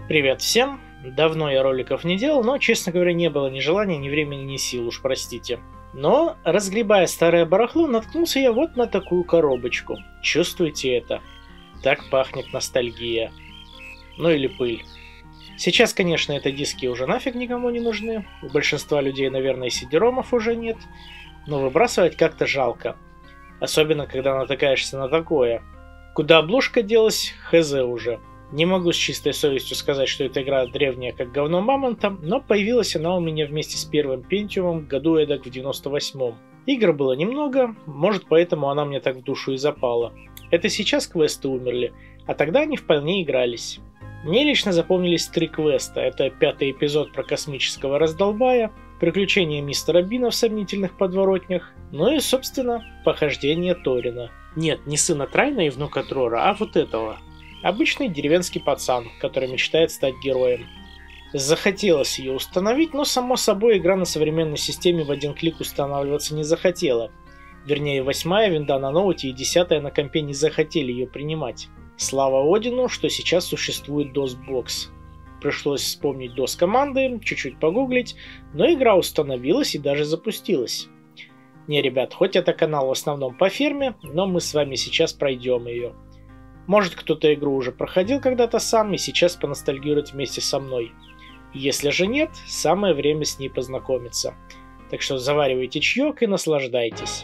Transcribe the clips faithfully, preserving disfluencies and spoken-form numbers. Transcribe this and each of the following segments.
Привет всем! Давно я роликов не делал, но, честно говоря, не было ни желания, ни времени, ни сил, уж простите. Но, разгребая старое барахло, наткнулся я вот на такую коробочку. Чувствуете это? Так пахнет ностальгия. Ну или пыль. Сейчас, конечно, это диски уже нафиг никому не нужны. У большинства людей, наверное, сидеромов уже нет. Но выбрасывать как-то жалко. Особенно, когда натыкаешься на такое. Куда обложка делась, хз уже. Не могу с чистой совестью сказать, что эта игра древняя, как говно мамонта, но появилась она у меня вместе с первым Пентиумом году эдак в девяносто восьмом. Игр было немного, может поэтому она мне так в душу и запала. Это сейчас квесты умерли, а тогда они вполне игрались. Мне лично запомнились три квеста. Это пятый эпизод про космического раздолбая, приключения мистера Бина в сомнительных подворотнях, ну и, собственно, похождение Торина. Нет, не сына Трайна и внука Трора, а вот этого. Обычный деревенский пацан, который мечтает стать героем. Захотелось ее установить, но само собой игра на современной системе в один клик устанавливаться не захотела. Вернее, восьмая винда на ноуте и десятая на компе не захотели ее принимать. Слава Одину, что сейчас существует дос-бокс. Пришлось вспомнить дос-команды, чуть-чуть погуглить, но игра установилась и даже запустилась. Не, ребят, хоть это канал в основном по ферме, но мы с вами сейчас пройдем ее. Может, кто-то игру уже проходил когда-то сам и сейчас поностальгирует вместе со мной. Если же нет, самое время с ней познакомиться. Так что заваривайте чаек и наслаждайтесь.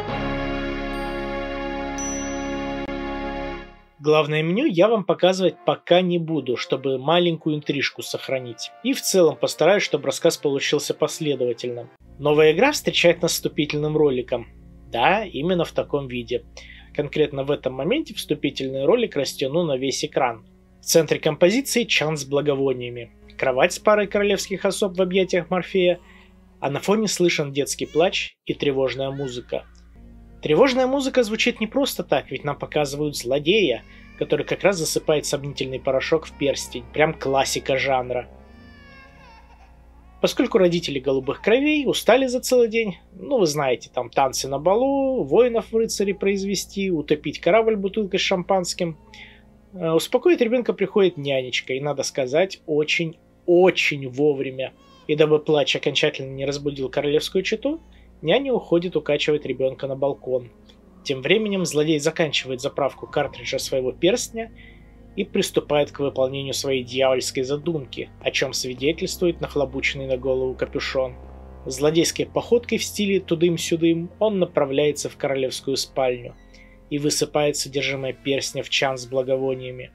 Главное меню я вам показывать пока не буду, чтобы маленькую интрижку сохранить. И в целом постараюсь, чтобы рассказ получился последовательным. Новая игра встречает нас вступительным роликом. Да, именно в таком виде. Конкретно в этом моменте вступительный ролик растяну на весь экран. В центре композиции чан с благовониями, кровать с парой королевских особ в объятиях Морфея, а на фоне слышен детский плач и тревожная музыка. Тревожная музыка звучит не просто так, ведь нам показывают злодея, который как раз засыпает сомнительный порошок в перстень. Прям классика жанра. Поскольку родители голубых кровей устали за целый день, ну вы знаете, там танцы на балу, воинов в рыцари произвести, утопить корабль бутылкой с шампанским, успокоить ребенка приходит нянечка, и надо сказать, очень-очень вовремя. И дабы плач окончательно не разбудил королевскую чету, няня уходит укачивать ребенка на балкон. Тем временем злодей заканчивает заправку картриджа своего перстня и приступает к выполнению своей дьявольской задумки, о чем свидетельствует нахлобученный на голову капюшон. Злодейской походкой в стиле тудым-сюдым он направляется в королевскую спальню и высыпает содержимое перстня в чан с благовониями.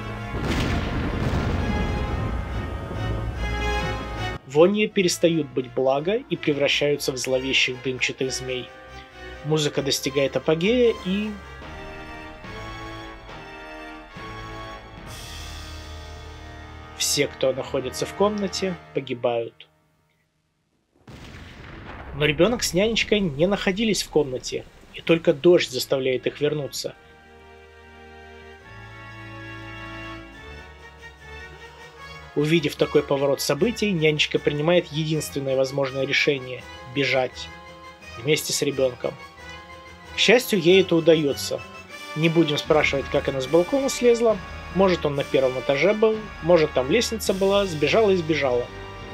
Вонья перестают быть благо и превращаются в зловещих дымчатых змей. Музыка достигает апогея и... все, кто находится в комнате, погибают. Но ребенок с нянечкой не находились в комнате, и только дождь заставляет их вернуться. Увидев такой поворот событий, нянечка принимает единственное возможное решение – бежать. Вместе с ребенком. К счастью, ей это удается. Не будем спрашивать, как она с балкона слезла. Может, он на первом этаже был, может, там лестница была, сбежала и сбежала.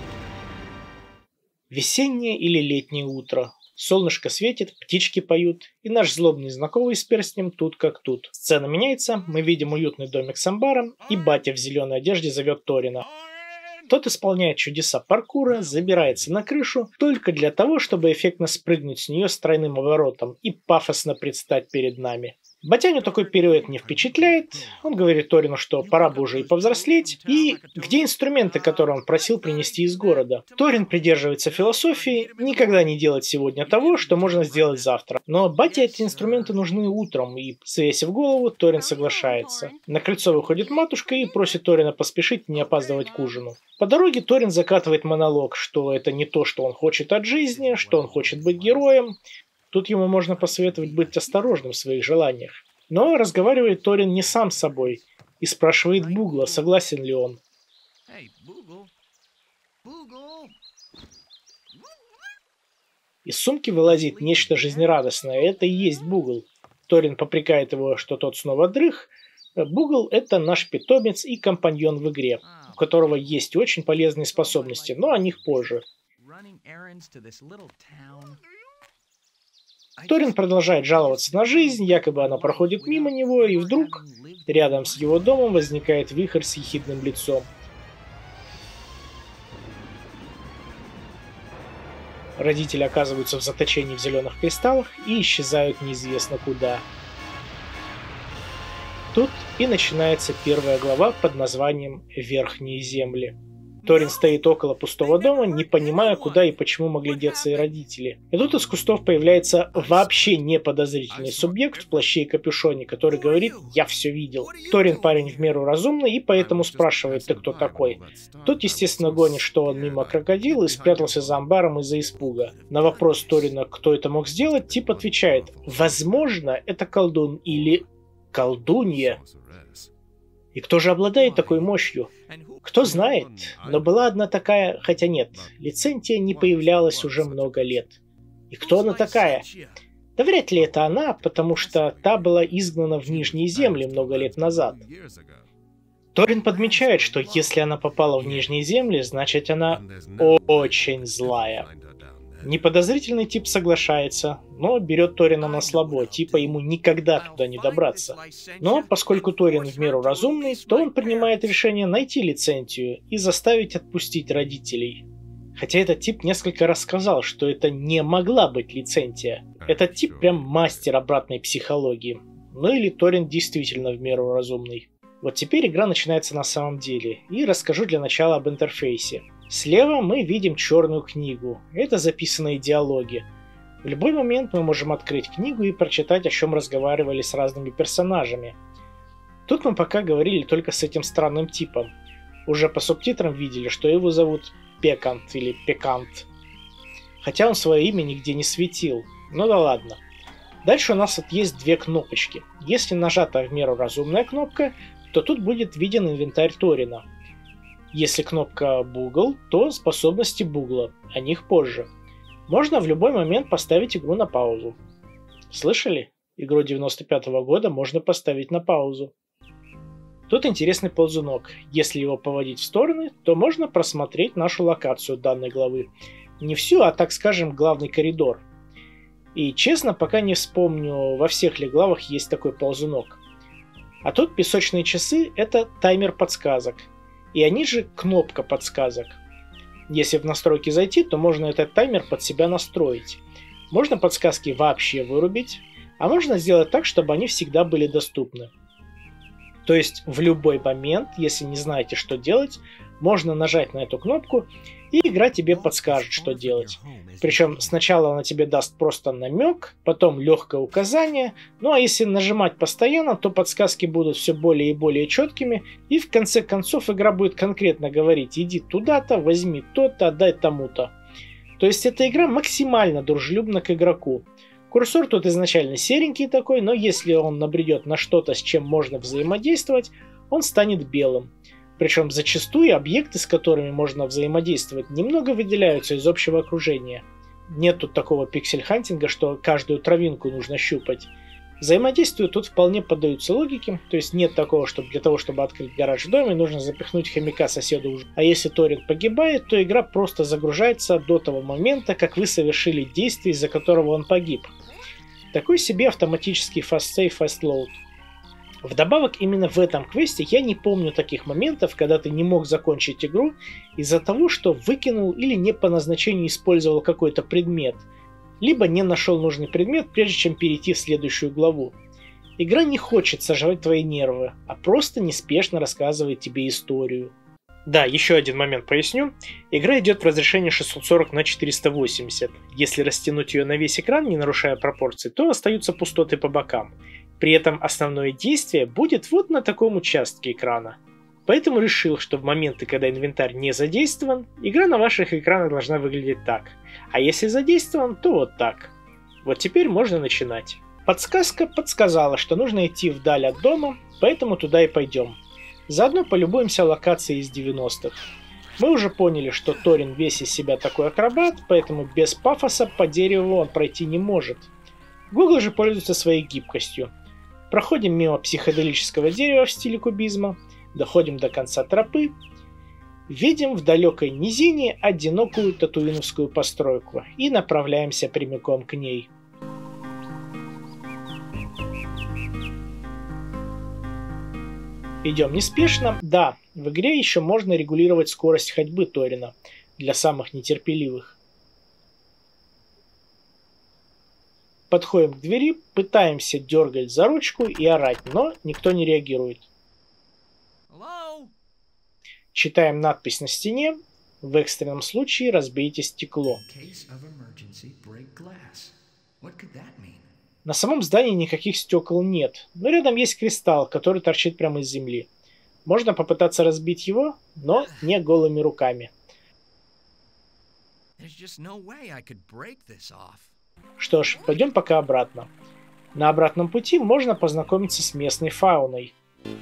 Весеннее или летнее утро. Солнышко светит, птички поют, и наш злобный знакомый с перстнем тут как тут. Сцена меняется, мы видим уютный домик с амбаром, и батя в зеленой одежде зовет Торина. Тот исполняет чудеса паркура, забирается на крышу, только для того, чтобы эффектно спрыгнуть с нее с тройным оборотом и пафосно предстать перед нами. Батяню такой период не впечатляет, он говорит Торину, что пора бы уже и повзрослеть, и где инструменты, которые он просил принести из города. Торин придерживается философии никогда не делать сегодня того, что можно сделать завтра. Но бате эти инструменты нужны утром, и, свесив голову, Торин соглашается. На крыльцо выходит матушка и просит Торина поспешить не опаздывать к ужину. По дороге Торин закатывает монолог, что это не то, что он хочет от жизни, что он хочет быть героем. Тут ему можно посоветовать быть осторожным в своих желаниях. Но разговаривает Торин не сам с собой и спрашивает Бугла, согласен ли он. Из сумки вылазит нечто жизнерадостное, это и есть Бугл. Торин попрекает его, что тот снова дрых. Бугл — это наш питомец и компаньон в игре. которого есть очень полезные способности, но о них позже. Торин продолжает жаловаться на жизнь, якобы она проходит мимо него, и вдруг рядом с его домом возникает вихрь с ехидным лицом. Родители оказываются в заточении в зеленых кристаллах и исчезают неизвестно куда. Тут и начинается первая глава под названием «Верхние земли». Торин стоит около пустого дома, не понимая, куда и почему могли деться и родители. И тут из кустов появляется вообще неподозрительный субъект в плаще и капюшоне, который говорит «Я все видел». Торин парень в меру разумный и поэтому спрашивает «Ты кто такой?». Тот, естественно, гонит, что он мимо крокодила и спрятался за амбаром из-за испуга. На вопрос Торина, кто это мог сделать, тип отвечает «Возможно, это колдун или колдунья». И кто же обладает такой мощью? Кто знает, но была одна такая, хотя нет, Лицентия не появлялась уже много лет. И кто она такая? Да вряд ли это она, потому что та была изгнана в Нижние Земли много лет назад. Торин подмечает, что если она попала в Нижние Земли, значит она очень злая. Неподозрительный тип соглашается, но берет Торина на слабо, типа ему никогда туда не добраться. Но поскольку Торин в меру разумный, то он принимает решение найти Лицентию и заставить отпустить родителей. Хотя этот тип несколько раз сказал, что это не могла быть Лицентия. Этот тип прям мастер обратной психологии. Ну или Торин действительно в меру разумный. Вот теперь игра начинается на самом деле, и расскажу для начала об интерфейсе. Слева мы видим черную книгу. Это записанные диалоги. В любой момент мы можем открыть книгу и прочитать, о чем разговаривали с разными персонажами. Тут мы пока говорили только с этим странным типом. Уже по субтитрам видели, что его зовут Пекант или Пекант. Хотя он свое имя нигде не светил. Ну да ладно. Дальше у нас вот есть две кнопочки. Если нажата в меру разумная кнопка, то тут будет виден инвентарь Торина. Если кнопка Бугл, то способности Бугла, о них позже. Можно в любой момент поставить игру на паузу. Слышали? Игру девяносто пятого года можно поставить на паузу. Тут интересный ползунок. Если его поводить в стороны, то можно просмотреть нашу локацию данной главы. Не всю, а так скажем главный коридор. И честно, пока не вспомню, во всех ли главах есть такой ползунок. А тут песочные часы — это таймер подсказок. И они же кнопка подсказок. Если в настройки зайти, то можно этот таймер под себя настроить. Можно подсказки вообще вырубить, а можно сделать так, чтобы они всегда были доступны. То есть в любой момент, если не знаете, что делать, можно нажать на эту кнопку, и игра тебе подскажет, что делать. Причем сначала она тебе даст просто намек, потом легкое указание, ну а если нажимать постоянно, то подсказки будут все более и более четкими, и в конце концов игра будет конкретно говорить: иди туда-то, возьми то-то, отдай тому-то. То есть эта игра максимально дружелюбна к игроку. Курсор тут изначально серенький такой, но если он набредет на что-то, с чем можно взаимодействовать, он станет белым. Причем зачастую объекты, с которыми можно взаимодействовать, немного выделяются из общего окружения. Нет тут такого пиксель-хантинга, что каждую травинку нужно щупать. Взаимодействию тут вполне поддаются логике, то есть нет такого, что для того, чтобы открыть гараж в доме, нужно запихнуть хомяка соседу уже. А если Торин погибает, то игра просто загружается до того момента, как вы совершили действие, из-за которого он погиб. Такой себе автоматический fast save, fast load. Вдобавок, именно в этом квесте я не помню таких моментов, когда ты не мог закончить игру из-за того, что выкинул или не по назначению использовал какой-то предмет, либо не нашел нужный предмет, прежде чем перейти в следующую главу. Игра не хочет сожрать твои нервы, а просто неспешно рассказывает тебе историю. Да, еще один момент поясню. Игра идет в разрешении шестьсот сорок на четыреста восемьдесят. Если растянуть ее на весь экран, не нарушая пропорций, то остаются пустоты по бокам. При этом основное действие будет вот на таком участке экрана. Поэтому решил, что в моменты, когда инвентарь не задействован, игра на ваших экранах должна выглядеть так. А если задействован, то вот так. Вот теперь можно начинать. Подсказка подсказала, что нужно идти вдаль от дома, поэтому туда и пойдем. Заодно полюбуемся локацией из девяностых. Мы уже поняли, что Торин весь из себя такой акробат, поэтому без пафоса по дереву он пройти не может. Google же пользуется своей гибкостью. Проходим мимо психоделического дерева в стиле кубизма, доходим до конца тропы, видим в далекой низине одинокую татуиновскую постройку и направляемся прямиком к ней. Идем неспешно. Да, в игре еще можно регулировать скорость ходьбы Торина для самых нетерпеливых. Подходим к двери, пытаемся дергать за ручку и орать, но никто не реагирует. Читаем надпись на стене. В экстренном случае разбейте стекло. На самом здании никаких стекол нет, но рядом есть кристалл, который торчит прямо из земли. Можно попытаться разбить его, но не голыми руками. Что ж, пойдем пока обратно. На обратном пути можно познакомиться с местной фауной.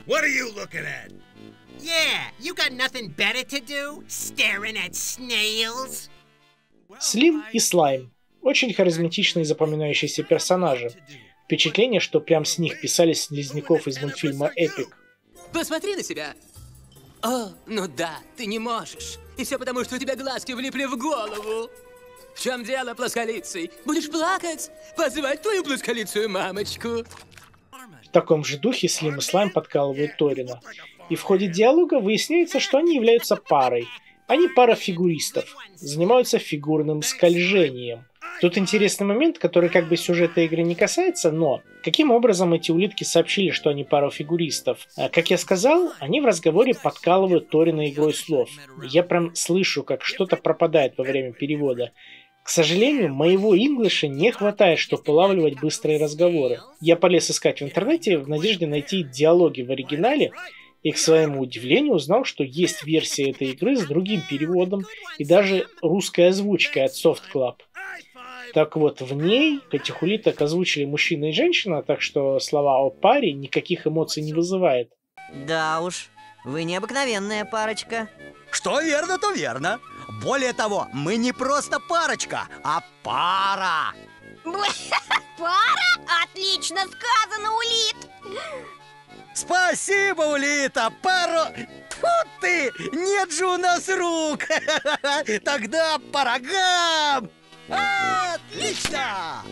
Слим и Слайм. Очень харизматичные и запоминающиеся персонажи. Впечатление, что прям с них писали слизняков из мультфильма «Эпик». Посмотри на себя. О, ну да, ты не можешь. И все потому, что у тебя глазки влипли в голову. В чем дело, плосколицый? Будешь плакать? Позвать твою плосколицую мамочку. В таком же духе Слим и Слайм подкалывают Торина. И в ходе диалога выясняется, что они являются парой. Они пара фигуристов. Занимаются фигурным скольжением. Тут интересный момент, который как бы сюжета игры не касается, но каким образом эти улитки сообщили, что они пара фигуристов? Как я сказал, они в разговоре подкалывают Торина игрой слов. Я прям слышу, как что-то пропадает во время перевода. К сожалению, моего инглиша не хватает, чтобы улавливать быстрые разговоры. Я полез искать в интернете в надежде найти диалоги в оригинале, и к своему удивлению узнал, что есть версия этой игры с другим переводом и даже русской озвучкой от Soft Club. Так вот, в ней этих улиток озвучили мужчина и женщина, так что слова о паре никаких эмоций не вызывает. Да уж, вы необыкновенная парочка. Что верно, то верно. Более того, мы не просто парочка, а пара. Пара? Отлично сказано, Улит. Спасибо, Улита, пару... Тьфу ты, нет же у нас рук. Тогда по рогам. Отлично!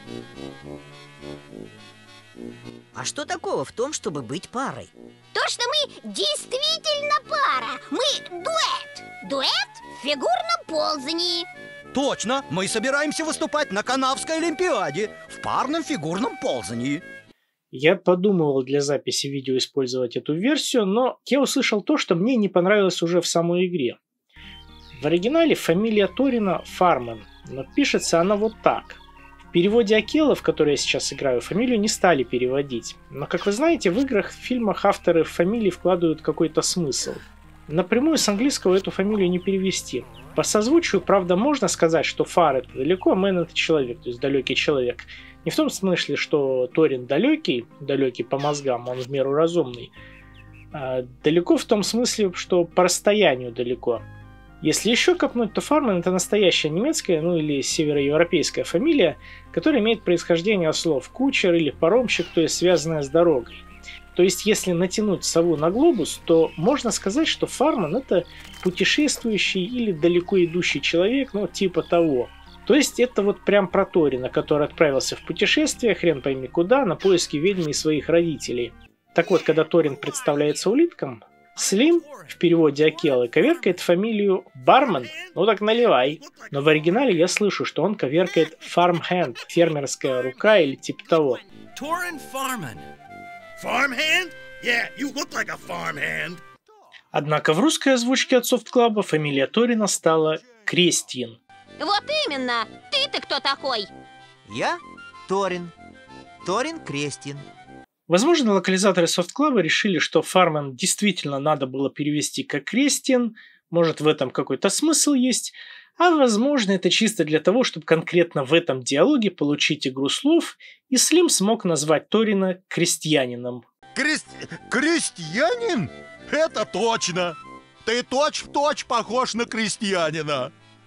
А что такого в том, чтобы быть парой? То, что мы действительно пара. Мы дуэт. Дуэт в фигурном ползании. Точно, мы собираемся выступать на Канавской Олимпиаде в парном фигурном ползании. Я подумывал для записи видео использовать эту версию, но я услышал то, что мне не понравилось уже в самой игре. В оригинале фамилия Торина Фармен, но пишется она вот так. В переводе Акела, в который я сейчас играю, фамилию не стали переводить. Но, как вы знаете, в играх, в фильмах авторы в фамилии вкладывают какой-то смысл. Напрямую с английского эту фамилию не перевести. По созвучию, правда, можно сказать, что Фар это далеко, а Мэн это человек, то есть далекий человек. Не в том смысле, что Торин далекий, далекий по мозгам, он в меру разумный. А далеко в том смысле, что по расстоянию далеко. Если еще копнуть, то Фармен это настоящая немецкая, ну или североевропейская фамилия, которая имеет происхождение от слов кучер или паромщик, то есть связанная с дорогой. То есть если натянуть сову на глобус, то можно сказать, что Фармен это путешествующий или далеко идущий человек, ну типа того. То есть это вот прям про Торина, который отправился в путешествие, хрен пойми куда, на поиски ведьмы и своих родителей. Так вот, когда Торин представляется улиткам, Слим, в переводе Акелы, коверкает фамилию Бармен, ну так наливай. Но в оригинале я слышу, что он коверкает Farmhand, фермерская рука или типа того. Torin Farman. Farmhand? Yeah, you look like a farmhand. Однако в русской озвучке от Soft Club фамилия Торина стала Крестьян. Вот именно. Ты-то кто такой? Я Торин. Торин Крестин. Возможно, локализаторы Soft Club решили, что Фармен действительно надо было перевести как Крестьян, может в этом какой-то смысл есть, а возможно это чисто для того, чтобы конкретно в этом диалоге получить игру слов, и Слим смог назвать Торина крестьянином. Крест... Крестьянин? Это точно! Ты точь-в-точь похож на крестьянина.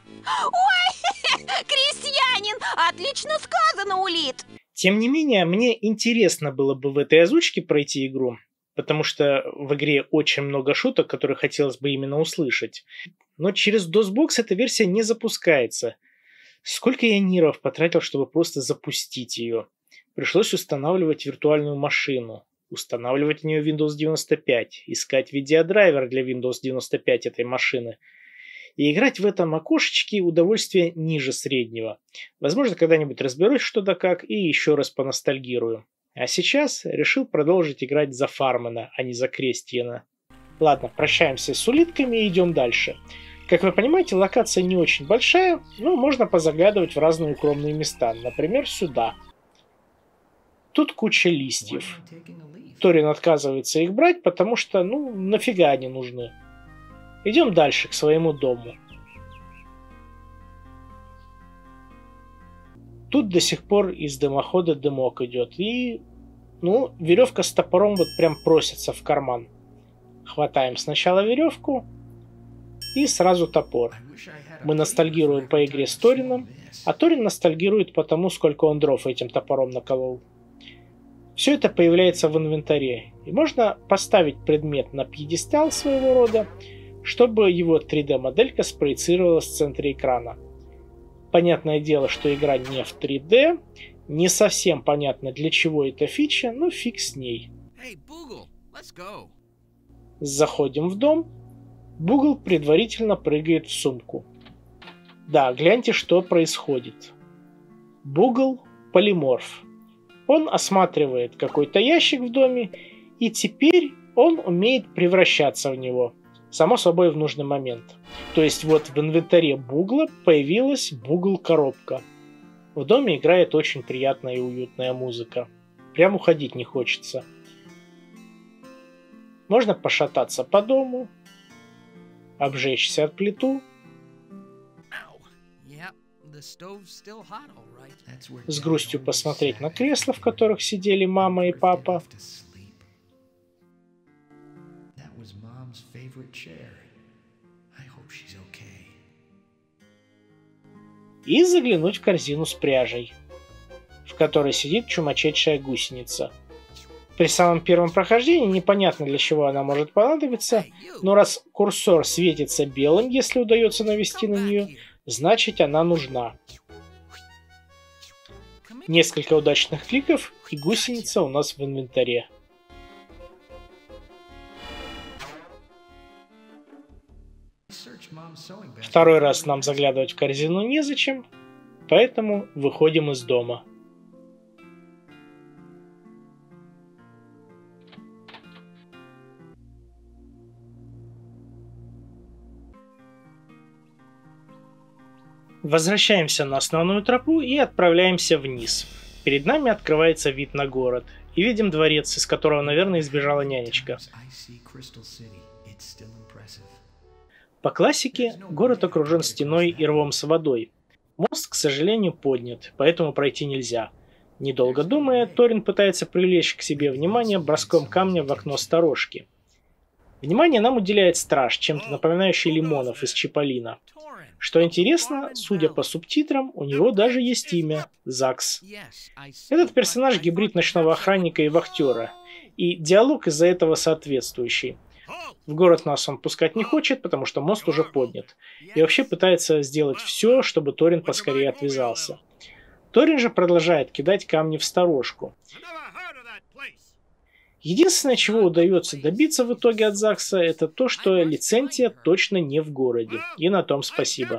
Ой, крестьянин! Отлично сказано, Улит! Тем не менее, мне интересно было бы в этой озвучке пройти игру. потому что в игре очень много шуток, которые хотелось бы именно услышать. Но через DOSBox эта версия не запускается. Сколько я нервов потратил, чтобы просто запустить ее. Пришлось устанавливать виртуальную машину, устанавливать в нее Windows девяносто пять, искать видеодрайвер для Windows девяносто пять этой машины. И играть в этом окошечке удовольствие ниже среднего. Возможно, когда-нибудь разберусь что да как и еще раз поностальгирую. А сейчас решил продолжить играть за Фармена, а не за Крестьяна. Ладно, прощаемся с улитками и идем дальше. Как вы понимаете, локация не очень большая, но можно позаглядывать в разные укромные места. Например, сюда. Тут куча листьев. Торин отказывается их брать, потому что, ну, нафига они нужны. Идем дальше, к своему дому. Тут до сих пор из дымохода дымок идет. И, ну, веревка с топором вот прям просится в карман. Хватаем сначала веревку и сразу топор. Мы ностальгируем по игре с Торином, а Торин ностальгирует по тому, сколько он дров этим топором наколол. Все это появляется в инвентаре, и можно поставить предмет на пьедестал своего рода, чтобы его три дэ-моделька спроецировалась в центре экрана. Понятное дело, что игра не в три дэ, не совсем понятно, для чего эта фича, но фиг с ней. Hey, Boogle, let's go. Заходим в дом. Бугл предварительно прыгает в сумку. Да, гляньте, что происходит. Бугл – полиморф. Он осматривает какой-то ящик в доме, и теперь он умеет превращаться в него. Само собой, в нужный момент. То есть вот в инвентаре Бугла появилась Бугл-коробка. В доме играет очень приятная и уютная музыка. Прям уходить не хочется. Можно пошататься по дому, обжечься от плиту, с грустью посмотреть на кресла, в которых сидели мама и папа, и заглянуть в корзину с пряжей, в которой сидит чумачечая гусеница. При самом первом прохождении непонятно, для чего она может понадобиться, но раз курсор светится белым, если удается навести на нее, значит она нужна. Несколько удачных кликов, и гусеница у нас в инвентаре. Второй раз нам заглядывать в корзину незачем, поэтому выходим из дома. Возвращаемся на основную тропу и отправляемся вниз. Перед нами открывается вид на город. И видим дворец, из которого, наверное, избежала нянечка. По классике, город окружен стеной и рвом с водой. Мост, к сожалению, поднят, поэтому пройти нельзя. Недолго думая, Торин пытается привлечь к себе внимание броском камня в окно сторожки. Внимание нам уделяет страж, чем-то напоминающий Лимонов из Чиполлино. Что интересно, судя по субтитрам, у него даже есть имя – Закс. Этот персонаж гибрид ночного охранника и вахтера, и диалог из-за этого соответствующий. В город нас он пускать не хочет, потому что мост уже поднят, и вообще пытается сделать все, чтобы Торин поскорее отвязался. Торин же продолжает кидать камни в сторожку. Единственное, чего удается добиться в итоге от Закса, это то, что лицензия точно не в городе. И на том спасибо.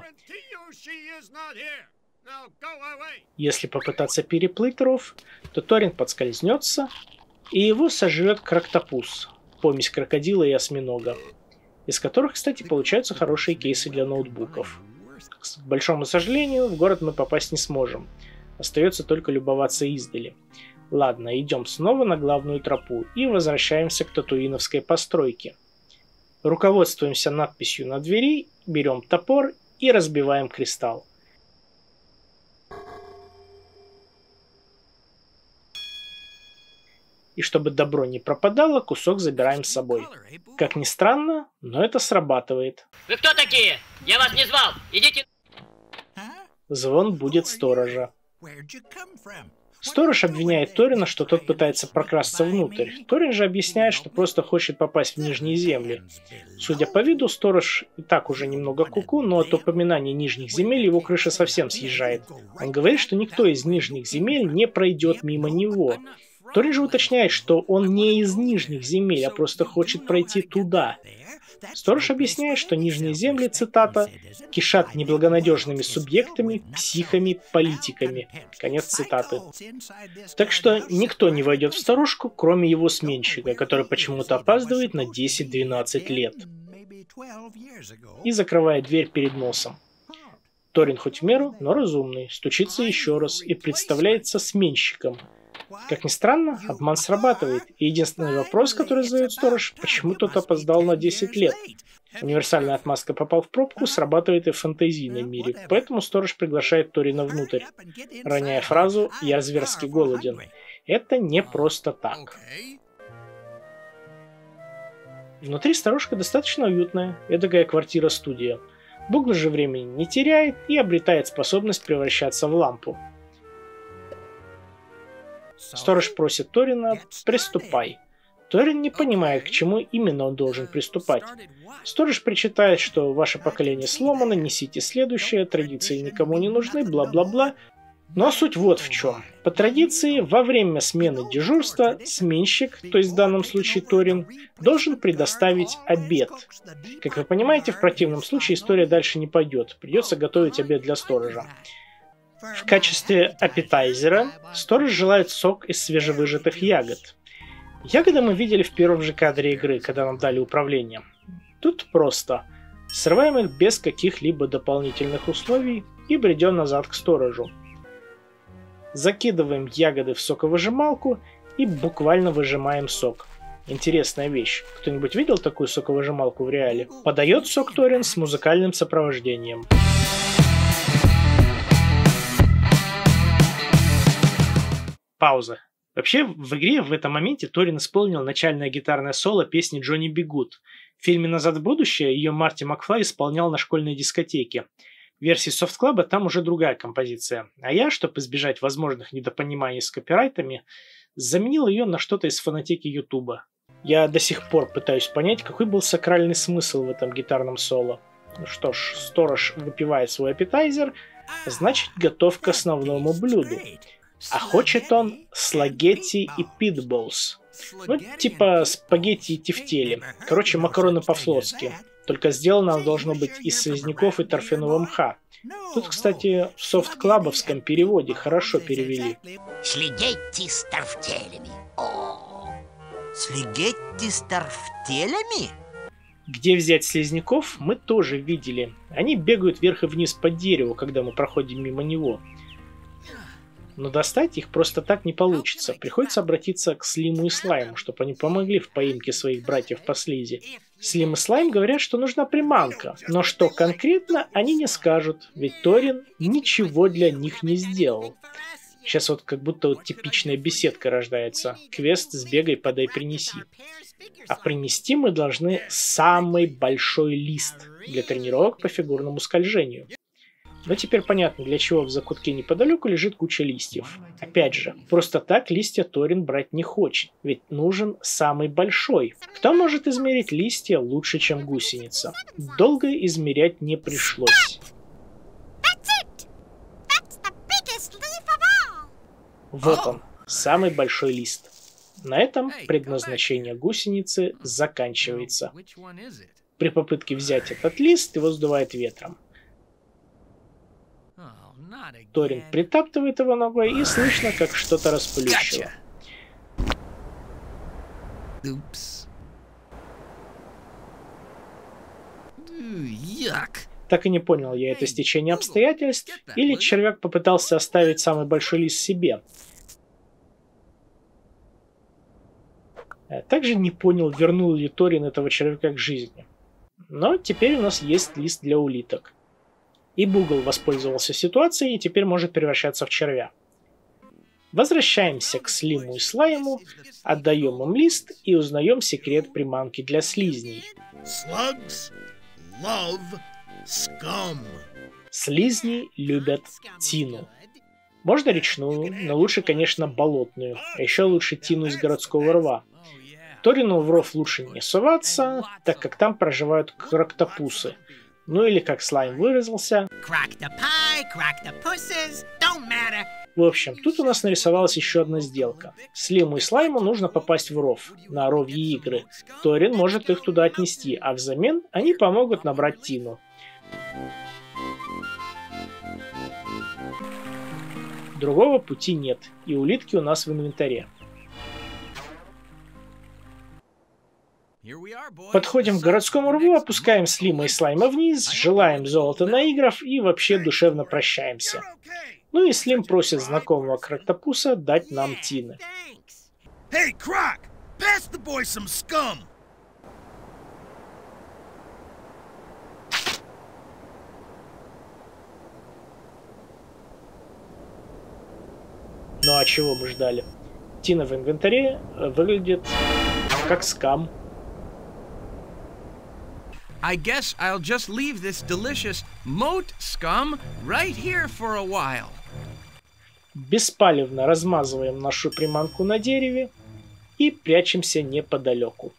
Если попытаться переплыть ров, то Торин подскользнется, и его сожрет крактопус, помесь крокодила и осьминога, из которых, кстати, получаются хорошие кейсы для ноутбуков. К большому сожалению, в город мы попасть не сможем. Остается только любоваться издали. Ладно, идем снова на главную тропу и возвращаемся к татуиновской постройке. Руководствуемся надписью на двери, берем топор и разбиваем кристалл. И чтобы добро не пропадало, кусок забираем с собой. Как ни странно, но это срабатывает. Вы кто такие? Я вас не звал. Идите. Звон будет сторожа. Сторож обвиняет Торина, что тот пытается прокрасться внутрь. Торин же объясняет, что просто хочет попасть в Нижние земли. Судя по виду, сторож и так уже немного куку, но от упоминания Нижних земель его крыша совсем съезжает. Он говорит, что никто из Нижних земель не пройдет мимо него. Торин же уточняет, что он не из Нижних земель, а просто хочет пройти туда. Сторож объясняет, что Нижние земли, цитата, «кишат неблагонадежными субъектами, психами, политиками». Конец цитаты. Так что никто не войдет в сторожку, кроме его сменщика, который почему-то опаздывает на десять-двенадцать лет. И закрывает дверь перед носом. Торин хоть в меру, но разумный, стучится еще раз и представляется сменщиком. Как ни странно, обман срабатывает, и единственный вопрос, который задает сторож, почему тот опоздал на десять лет. Универсальная отмазка «попал в пробку» срабатывает и в фэнтезийном мире, поэтому сторож приглашает Торина внутрь, роняя фразу «я зверски голоден». Это не просто так. Внутри сторожка достаточно уютная, эдакая квартира-студия. Бугл же времени не теряет и обретает способность превращаться в лампу. Сторож просит Торина «приступай». Торин не понимает, к чему именно он должен приступать. Сторож причитает, что ваше поколение сломано, несите следующее, традиции никому не нужны, бла-бла-бла. Но суть вот в чем. По традиции, во время смены дежурства сменщик, то есть в данном случае Торин, должен предоставить обед. Как вы понимаете, в противном случае история дальше не пойдет. Придется готовить обед для сторожа. В качестве аппетайзера сторож желает сок из свежевыжатых ягод. Ягоды мы видели в первом же кадре игры, когда нам дали управление. Тут просто. Срываем их без каких-либо дополнительных условий и бредем назад к сторожу. Закидываем ягоды в соковыжималку и буквально выжимаем сок. Интересная вещь. Кто-нибудь видел такую соковыжималку в реале? Подает сок Торин с музыкальным сопровождением. Пауза. Вообще, в игре в этом моменте Торин исполнил начальное гитарное соло песни «Джонни Би Гуд». В фильме «Назад в будущее» ее Марти Макфлай исполнял на школьной дискотеке. В версии Soft Club там уже другая композиция. А я, чтобы избежать возможных недопониманий с копирайтами, заменил ее на что-то из фонотеки Ютуба. Я до сих пор пытаюсь понять, какой был сакральный смысл в этом гитарном соло. Ну что ж, сторож выпивает свой аппетайзер, значит готов к основному блюду. А хочет он спагетти и питболс. Ну, типа спагетти и тефтели. Короче, макароны по-флотски. Только сделано оно должно быть из слизняков и торфяного мха. Тут, кстати, в софт-клабовском переводе хорошо перевели. Слигетти с торфтелями. О, слигетти с торфтелями? Где взять слизняков, мы тоже видели. Они бегают вверх и вниз по дереву, когда мы проходим мимо него. Но достать их просто так не получится. Приходится обратиться к Слиму и Слайму, чтобы они помогли в поимке своих братьев по слизи. Слим и Слайм говорят, что нужна приманка. Но что конкретно, они не скажут, ведь Торин ничего для них не сделал. Сейчас вот как будто вот типичная беседка рождается. Квест «Сбегай, подай, принеси». А принести мы должны самый большой лист для тренировок по фигурному скольжению. Но теперь понятно, для чего в закутке неподалеку лежит куча листьев. Опять же, просто так листья Торин брать не хочет, ведь нужен самый большой. Кто может измерить листья лучше, чем гусеница? Долго измерять не пришлось. Вот он, самый большой лист. На этом предназначение гусеницы заканчивается. При попытке взять этот лист его сдувает ветром. Торин притаптывает его ногой и слышно, как что-то расплющило. Так и не понял я, это стечение обстоятельств, или червяк попытался оставить самый большой лист себе. Также не понял, вернул ли Торин этого червяка к жизни. Но теперь у нас есть лист для улиток. И Бугл воспользовался ситуацией и теперь может превращаться в червя. Возвращаемся к Слиму и Слайму, отдаем им лист и узнаем секрет приманки для слизней. Slugs love scum. Слизни любят тину. Можно речную, но лучше, конечно, болотную, а еще лучше тину из городского рва. Торину в ров лучше не соваться, так как там проживают крактопусы. Ну или, как Слайм выразился... В общем, тут у нас нарисовалась еще одна сделка. Слиму и Слайму нужно попасть в ров, на ровье игры. Торин может их туда отнести, а взамен они помогут набрать тину. Другого пути нет, и улитки у нас в инвентаре. Подходим к городскому рву, опускаем Слима и Слайма вниз, желаем золота наигров и вообще душевно прощаемся. Ну и Слим просит знакомого крактопуса дать нам тины. Hey, Croc! Pass the boy some scum! Ну а чего мы ждали? Тина в инвентаре выглядит как скам. I guess I'll just leave this delicious moat scum right here for a while. Беспалевно размазываем нашу приманку на дереве и прячемся неподалеку.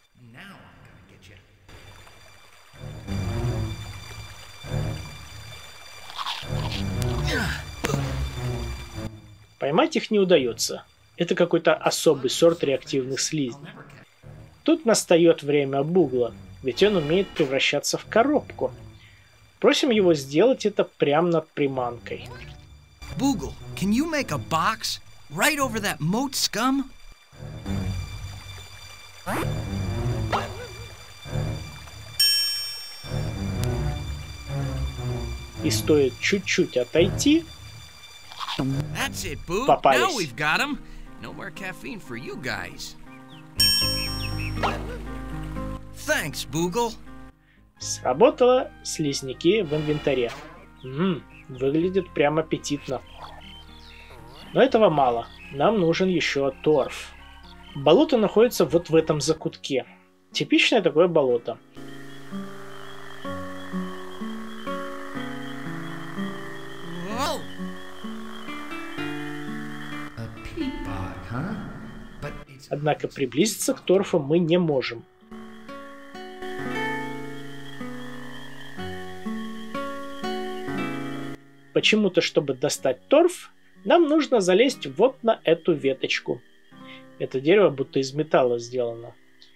Поймать их не удается. Это какой-то особый сорт реактивных слизней. Тут настает время Бугла, ведь он умеет превращаться в коробку. Просим его сделать это прямо над приманкой. Boogle, can you make a box right over that moat scum? И стоит чуть-чуть отойти. That's it, Boo. Попались. Now we've got 'em. No more caffeine for you guys. Thanks, Boogle. Сработало, слизняки в инвентаре. Ммм, выглядит прям аппетитно. Но этого мало. Нам нужен еще торф. Болото находится вот в этом закутке. Типичное такое болото. Whoa. Однако приблизиться к торфу мы не можем. Почему-то, чтобы достать торф, нам нужно залезть вот на эту веточку. Это дерево будто из металла сделано.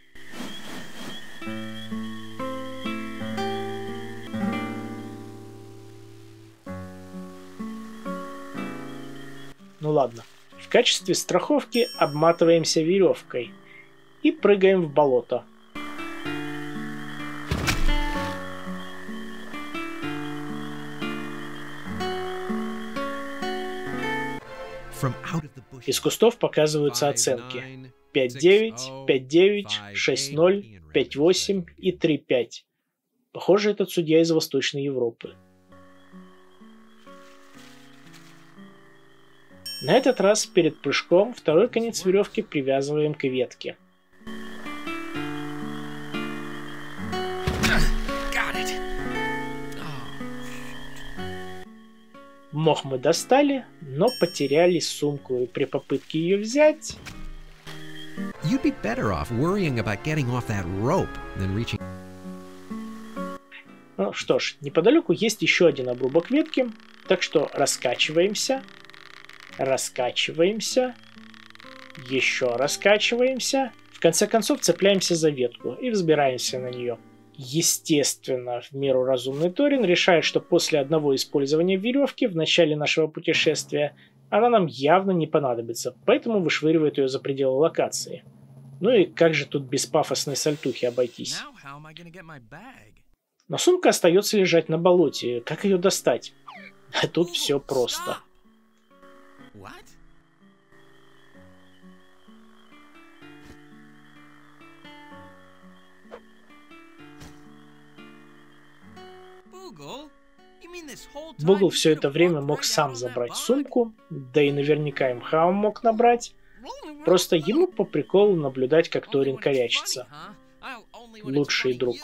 Ну ладно. В качестве страховки обматываемся веревкой и прыгаем в болото. Из кустов показываются оценки. пять девять, пять девять, шесть ноль, пять восемь и три пять. Похоже, этот судья из Восточной Европы. На этот раз перед прыжком второй конец веревки привязываем к ветке. Мох мы достали, но потеряли сумку, и при попытке ее взять... You'd be better off worrying about getting off that rope than reaching... Ну что ж, неподалеку есть еще один обрубок ветки, так что раскачиваемся, раскачиваемся, еще раскачиваемся, в конце концов цепляемся за ветку и взбираемся на нее. Естественно, в меру разумный Торин решает, что после одного использования веревки в начале нашего путешествия она нам явно не понадобится, поэтому вышвыривает ее за пределы локации. Ну и как же тут без пафосной сальтухи обойтись? Но сумка остается лежать на болоте. Как ее достать? А тут все просто. Бугл все это время мог сам забрать сумку, да и наверняка и Мхаум мог набрать. Просто ему по приколу наблюдать, как Торин корячится. Лучший друг.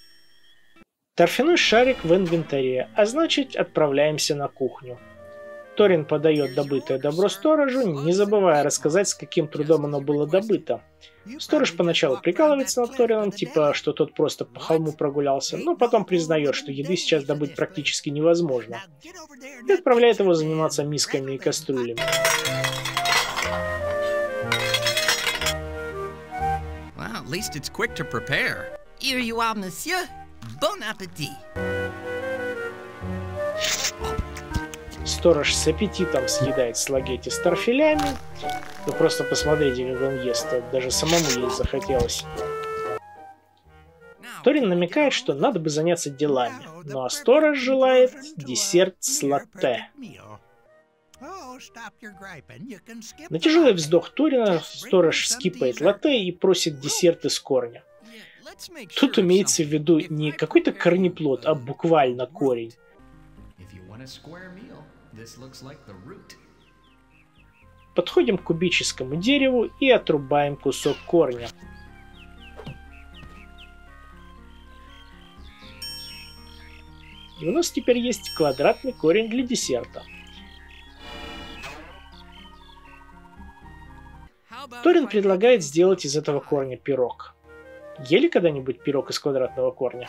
Торфяной шарик в инвентаре, а значит отправляемся на кухню. Торин подает добытое добро сторожу, не забывая рассказать, с каким трудом оно было добыто. Сторож поначалу прикалывается над Торином, типа, что тот просто по холму прогулялся, но потом признает, что еды сейчас добыть практически невозможно, и отправляет его заниматься мисками и кастрюлями. Well, at least it's quick to prepare. Here you are, monsieur. Bon appétit. Сторож с аппетитом съедает спагетти с торфелями. Вы просто посмотрите, как он ест. Даже самому есть захотелось. Торин намекает, что надо бы заняться делами. Ну а сторож желает десерт с латте. На тяжелый вздох Торина сторож скипает латте и просит десерт из корня. Тут имеется в виду не какой-то корнеплод, а буквально корень. Подходим к кубическому дереву и отрубаем кусок корня. И у нас теперь есть квадратный корень для десерта. Торин предлагает сделать из этого корня пирог. Ели когда-нибудь пирог из квадратного корня?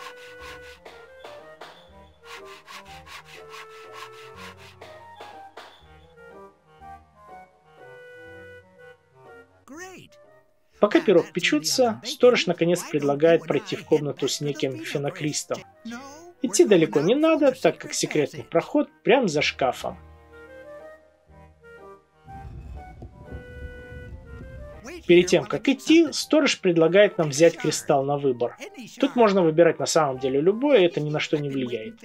Пока пирог печется, сторож наконец предлагает пройти в комнату с неким Фенокристом. Идти далеко не надо, так как секретный проход прямо за шкафом. Перед тем, как идти, сторож предлагает нам взять кристалл на выбор. Тут можно выбирать на самом деле любое, это ни на что не влияет.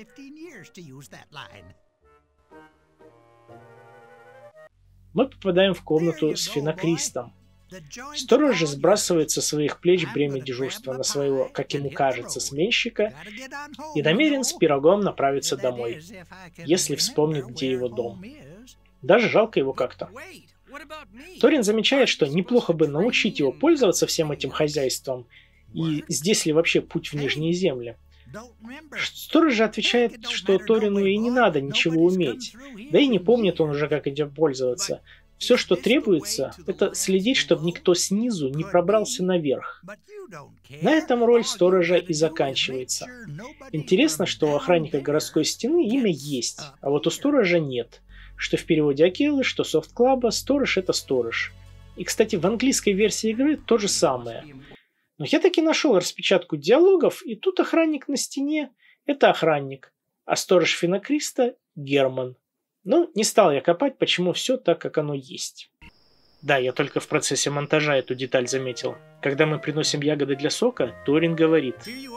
Мы попадаем в комнату с Фенокристом. Сторож же сбрасывает со своих плеч бремя дежурства на своего, как ему кажется, сменщика и намерен с пирогом направиться домой, если вспомнит, где его дом. Даже жалко его как-то. Торин замечает, что неплохо бы научить его пользоваться всем этим хозяйством, и здесь ли вообще путь в Нижние земли. Сторож же отвечает, что Торину и не надо ничего уметь, да и не помнит он уже, как этим пользоваться. Все, что требуется, это следить, чтобы никто снизу не пробрался наверх. На этом роль сторожа и заканчивается. Интересно, что у охранника городской стены имя есть, а вот у сторожа нет. Что в переводе Акелы, что софт-клаба, сторож — это сторож. И, кстати, в английской версии игры то же самое. Но я таки нашел распечатку диалогов, и тут охранник на стене — это охранник, а сторож Фенокриста — Герман. Ну, не стал я копать, почему все так, как оно есть. Да, я только в процессе монтажа эту деталь заметил. Когда мы приносим ягоды для сока, Торин говорит: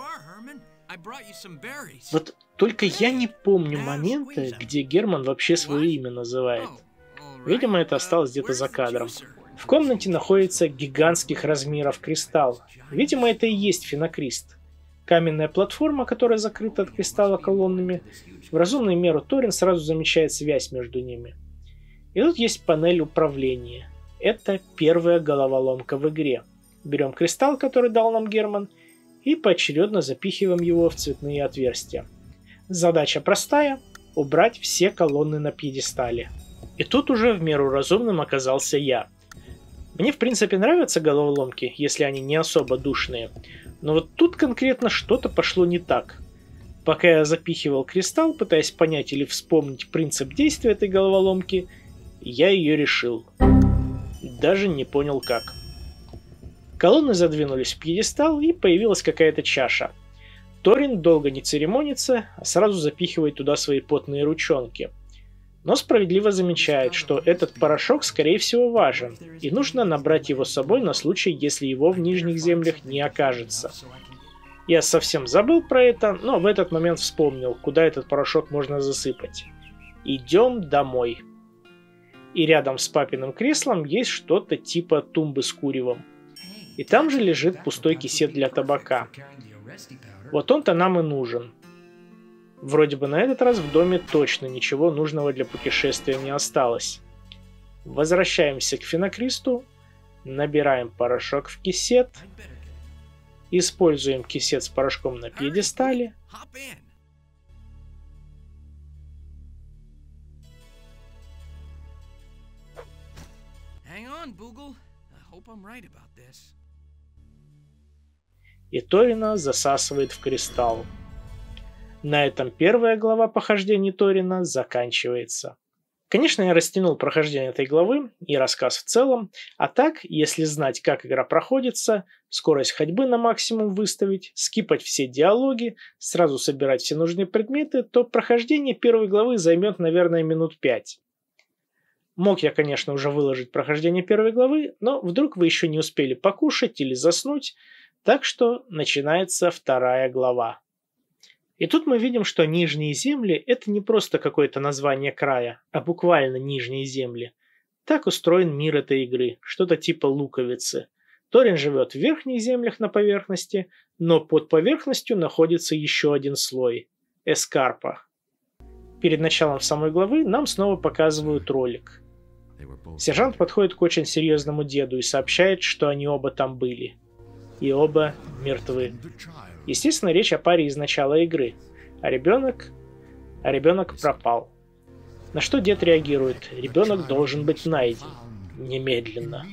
вот только я не помню момента, где Герман вообще свое имя называет. Видимо, это осталось где-то за кадром. В комнате находится гигантских размеров кристалл. Видимо, это и есть Фенокрист. Каменная платформа, которая закрыта от кристалла колоннами. В разумную меру Торин сразу замечает связь между ними. И тут есть панель управления. Это первая головоломка в игре. Берем кристалл, который дал нам Герман, и поочередно запихиваем его в цветные отверстия. Задача простая – убрать все колонны на пьедестале. И тут уже в меру разумным оказался я. Мне в принципе нравятся головоломки, если они не особо душные, но вот тут конкретно что-то пошло не так. Пока я запихивал кристалл, пытаясь понять или вспомнить принцип действия этой головоломки, я ее решил. Даже не понял как. Колонны задвинулись в пьедестал, и появилась какая-то чаша. Торин долго не церемонится, а сразу запихивает туда свои потные ручонки. Но справедливо замечает, что этот порошок скорее всего важен, и нужно набрать его с собой на случай, если его в Нижних землях не окажется. Я совсем забыл про это, но в этот момент вспомнил, куда этот порошок можно засыпать. Идем домой. И рядом с папиным креслом есть что-то типа тумбы с куревом. И там же лежит пустой кисет для табака. Вот он-то нам и нужен. Вроде бы на этот раз в доме точно ничего нужного для путешествия не осталось. Возвращаемся к Фенокристу, набираем порошок в кисет, используем кисет с порошком на пьедестале, on, Boogle. I hope I'm right about this. И Торина засасывает в кристалл. На этом первая глава похождений Торина заканчивается. Конечно, я растянул прохождение этой главы и рассказ в целом, а так, если знать, как игра проходится, скорость ходьбы на максимум выставить, скипать все диалоги, сразу собирать все нужные предметы, то прохождение первой главы займет, наверное, минут пять. Мог я, конечно, уже выложить прохождение первой главы, но вдруг вы еще не успели покушать или заснуть, так что начинается вторая глава. И тут мы видим, что Нижние земли – это не просто какое-то название края, а буквально Нижние земли. Так устроен мир этой игры, что-то типа луковицы. Торин живет в верхних землях на поверхности, но под поверхностью находится еще один слой – эскарпа. Перед началом самой главы нам снова показывают ролик. Сержант подходит к очень серьезному деду и сообщает, что они оба там были. И оба мертвы. Естественно, речь о паре из начала игры. А ребенок... А ребенок пропал. На что дед реагирует? Ребенок должен быть найден. Немедленно.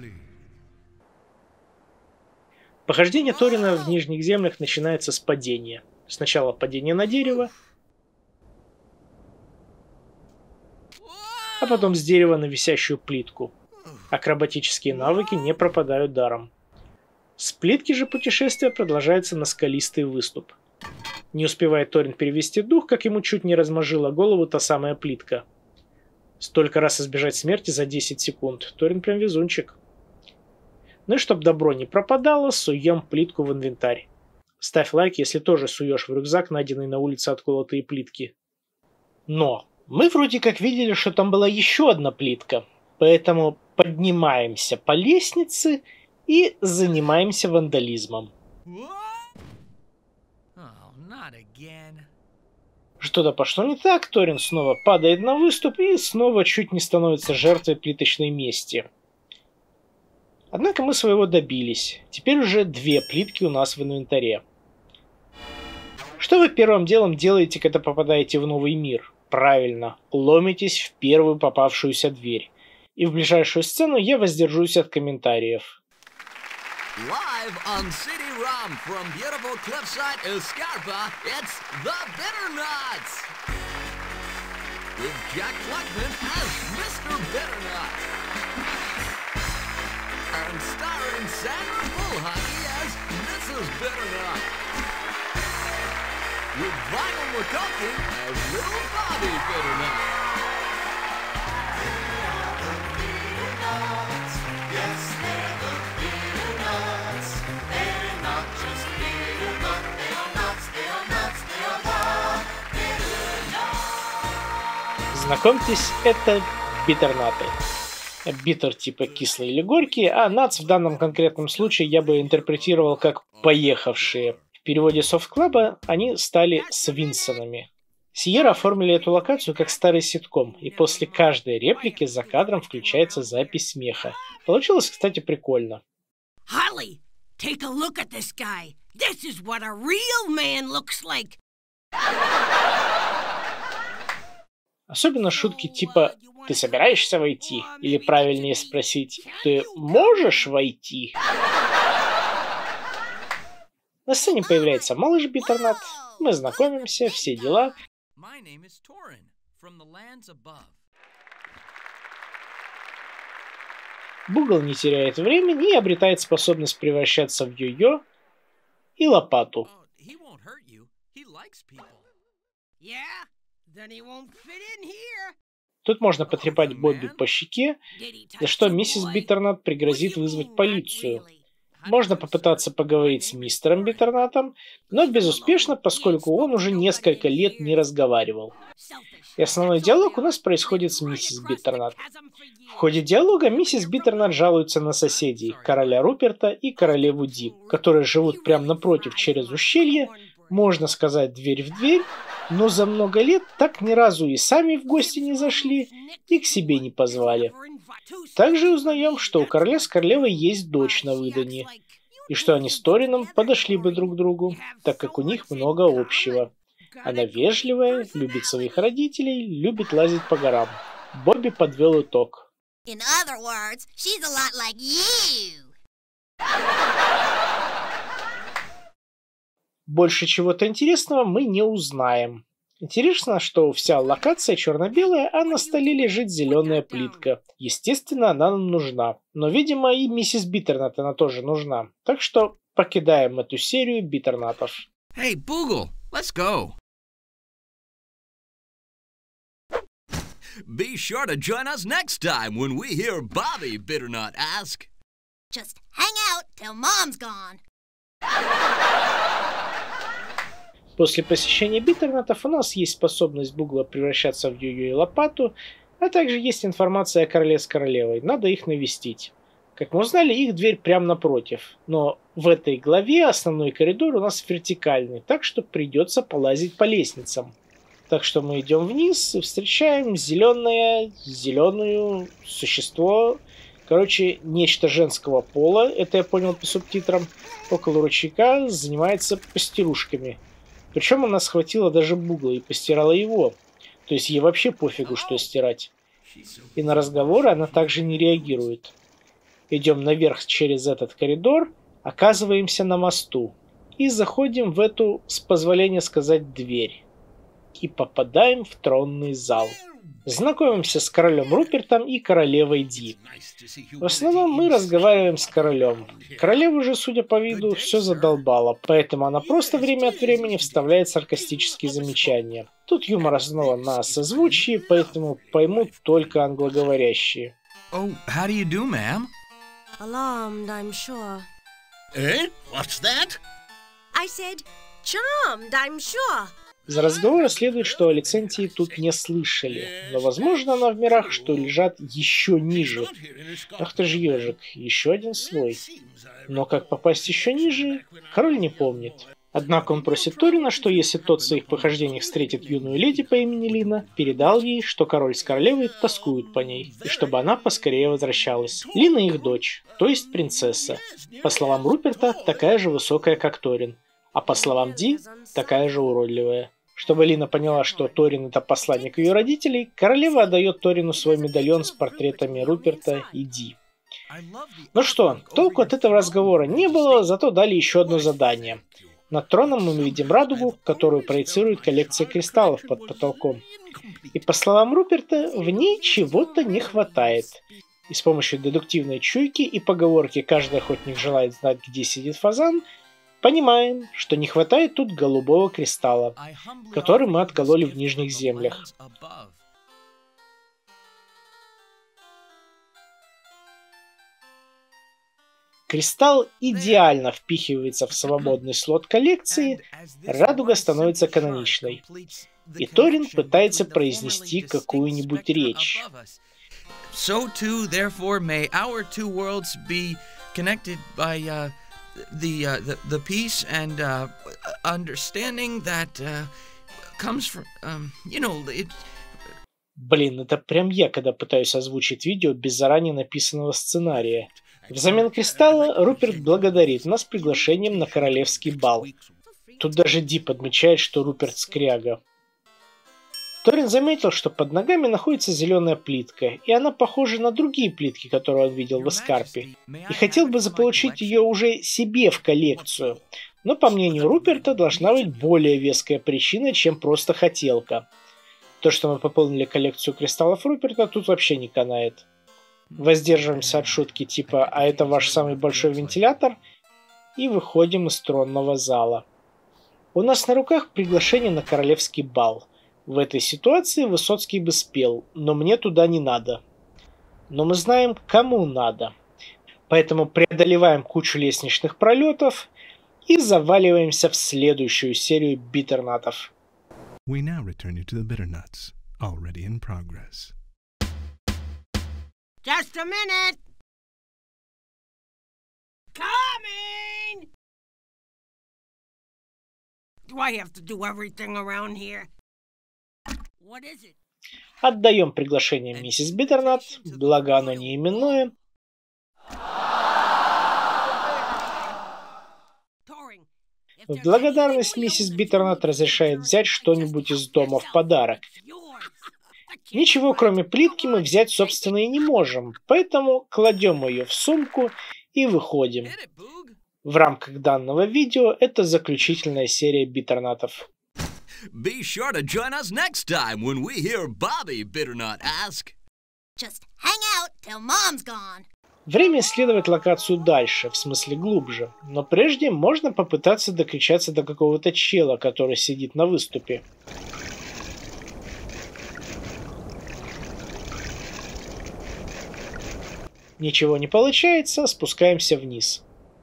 Похождение Торина в Нижних землях начинается с падения. Сначала падение на дерево, а потом с дерева на висящую плитку. Акробатические навыки не пропадают даром. С плитки же путешествие продолжается на скалистый выступ. Не успевает Торин перевести дух, как ему чуть не размозжила голову та самая плитка. Столько раз избежать смерти за десять секунд. Торин прям везунчик. Ну и чтоб добро не пропадало, суем плитку в инвентарь. Ставь лайк, если тоже суешь в рюкзак найденные на улице отколотые плитки. Но мы вроде как видели, что там была еще одна плитка. Поэтому поднимаемся по лестнице и занимаемся вандализмом. Что-то пошло не так, Торин снова падает на выступ и снова чуть не становится жертвой плиточной мести. Однако мы своего добились. Теперь уже две плитки у нас в инвентаре. Что вы первым делом делаете, когда попадаете в новый мир? Правильно, ломитесь в первую попавшуюся дверь. И в ближайшую сцену я воздержусь от комментариев. Live on C D-ROM from beautiful cliffside Escarpa, it's The Bitternuts! With Jack Klugman as Mister Bitternut. And starring Sandra Bullock as Missus Bitternut. With Vinyl McCulkin as Little Bobby Bitternut. Yes, they're the Bitternuts. They're not just bitter, but they are nuts, they are nuts, they are the Bitternuts. Знакомьтесь, это Bitternuts. Bitter типа кислый или горький, а nuts в данном конкретном случае я бы интерпретировал как поехавшие. В переводе Soft Club они стали свинсонами. Сиерра оформили эту локацию как старый ситком, и после каждой реплики за кадром включается запись смеха. Получилось, кстати, прикольно. Holly, take a look at this guy. This is what a real man looks like. Особенно шутки типа «Ты собираешься войти?» или правильнее спросить «Ты можешь войти?» На сцене появляется малыш Биттernut, мы знакомимся, все дела. Бугл не теряет времени и обретает способность превращаться в йо-йо и лопату. Тут можно потрепать Бобби по щеке, за что миссис Биттernut пригрозит вызвать полицию. Можно попытаться поговорить с мистером Биттernut'ом, но безуспешно, поскольку он уже несколько лет не разговаривал. И основной диалог у нас происходит с миссис Биттernut. В ходе диалога миссис Биттernut жалуется на соседей, короля Руперта и королеву Ди, которые живут прямо напротив через ущелье, можно сказать, дверь в дверь, но за много лет так ни разу и сами в гости не зашли, и к себе не позвали. Также узнаем, что у короля с королевой есть дочь на выданье, и что они с Торином подошли бы друг к другу, так как у них много общего. Она вежливая, любит своих родителей, любит лазить по горам. Бобби подвел итог. In other words, she's a lot like you. Больше чего-то интересного мы не узнаем. Интересно, что вся локация черно-белая, а на столе лежит зеленая плитка. Естественно, она нам нужна. Но, видимо, и миссис Биттернат она тоже нужна. Так что покидаем эту серию Биттернатов. Hey, Boogle, let's go. Be sure to join us next time when we hear Bobby Bitternut ask. Just hang out till Mom's gone. После посещения Биттернатов у нас есть способность Бугла превращаться в Юю и Лопату, а также есть информация о короле с королевой. Надо их навестить. Как мы узнали, их дверь прямо напротив. Но в этой главе основной коридор у нас вертикальный, так что придется полазить по лестницам. Так что мы идем вниз и встречаем зеленое, зеленую существо. Короче, нечто женского пола, это я понял по субтитрам, около ручейка занимается постирушками. Причем она схватила даже Бугла и постирала его. То есть ей вообще пофигу, что стирать. И на разговоры она также не реагирует. Идем наверх через этот коридор, оказываемся на мосту. И заходим в эту, с позволения сказать, дверь. И попадаем в тронный зал. Знакомимся с королем Рупертом и королевой Ди. В основном мы разговариваем с королем. Королеву же, судя по виду, все задолбало, поэтому она просто время от времени вставляет саркастические замечания. Тут юмор основан на созвучии, поэтому поймут только англоговорящие. Oh, how do you do, ma'am? Alarmed, I'm sure. Eh? What's that? I said, charmed, I'm sure. Из разговора следует, что Алицентии тут не слышали, но, возможно, она в мирах, что лежат еще ниже. Ах ты ж ежик, еще один слой. Но как попасть еще ниже, король не помнит. Однако он просит Торина, что если тот в своих похождениях встретит юную леди по имени Лина, передал ей, что король с королевой тоскуют по ней, и чтобы она поскорее возвращалась. Лина их дочь, то есть принцесса. По словам Руперта, такая же высокая, как Торин, а по словам Ди, такая же уродливая. Чтобы Лина поняла, что Торин это посланник ее родителей, королева отдает Торину свой медальон с портретами Руперта и Ди. Ну что, толку от этого разговора не было, зато дали еще одно задание. Над троном мы видим радугу, которую проецирует коллекция кристаллов под потолком. И по словам Руперта, в ней чего-то не хватает. И с помощью дедуктивной чуйки и поговорки «каждый охотник желает знать, где сидит фазан», понимаем, что не хватает тут голубого кристалла, который мы откололи в нижних землях. Кристалл идеально впихивается в свободный слот коллекции, радуга становится каноничной. И Торин пытается произнести какую-нибудь речь. So too, therefore, may our two worlds be connected by uh, the, uh, the the peace and uh, understanding that uh, comes from, um, you know, it. Блин, это прям я, когда пытаюсь озвучить видео без заранее написанного сценария. Взамен кристалла Руперт благодарит нас приглашением на королевский бал. Тут даже Ди подмечает, что Руперт скряга. Торин заметил, что под ногами находится зеленая плитка, и она похожа на другие плитки, которые он видел в Эскарпе, и хотел бы заполучить ее уже себе в коллекцию. Но, по мнению Руперта, должна быть более веская причина, чем просто хотелка. То, что мы пополнили коллекцию кристаллов Руперта, тут вообще не канает. Воздерживаемся от шутки типа «А это ваш самый большой вентилятор?» и выходим из тронного зала. У нас на руках приглашение на королевский бал. В этой ситуации Высоцкий бы спел, но мне туда не надо. Но мы знаем, кому надо. Поэтому преодолеваем кучу лестничных пролетов и заваливаемся в следующую серию Биттернатов. We now return you to the Bitternuts, already in progress. Just a minute! Coming! Do I have to do everything around here? What is it? Отдаем приглашение миссис Биттернат, благо оно не именное. В благодарность миссис Биттернат разрешает взять что-нибудь из дома в подарок. Ничего, кроме плитки, мы взять, собственно, и не можем, поэтому кладем ее в сумку и выходим. В рамках данного видео это заключительная серия Bitternaut'ов. Be sure to join us next time when we hear Bobby Bitternut ask. Just hang out till mom's gone. Время исследовать локацию дальше, в смысле глубже, но прежде можно попытаться докричаться до какого-то чела, который сидит на выступе. Ничего не получается, спускаемся вниз.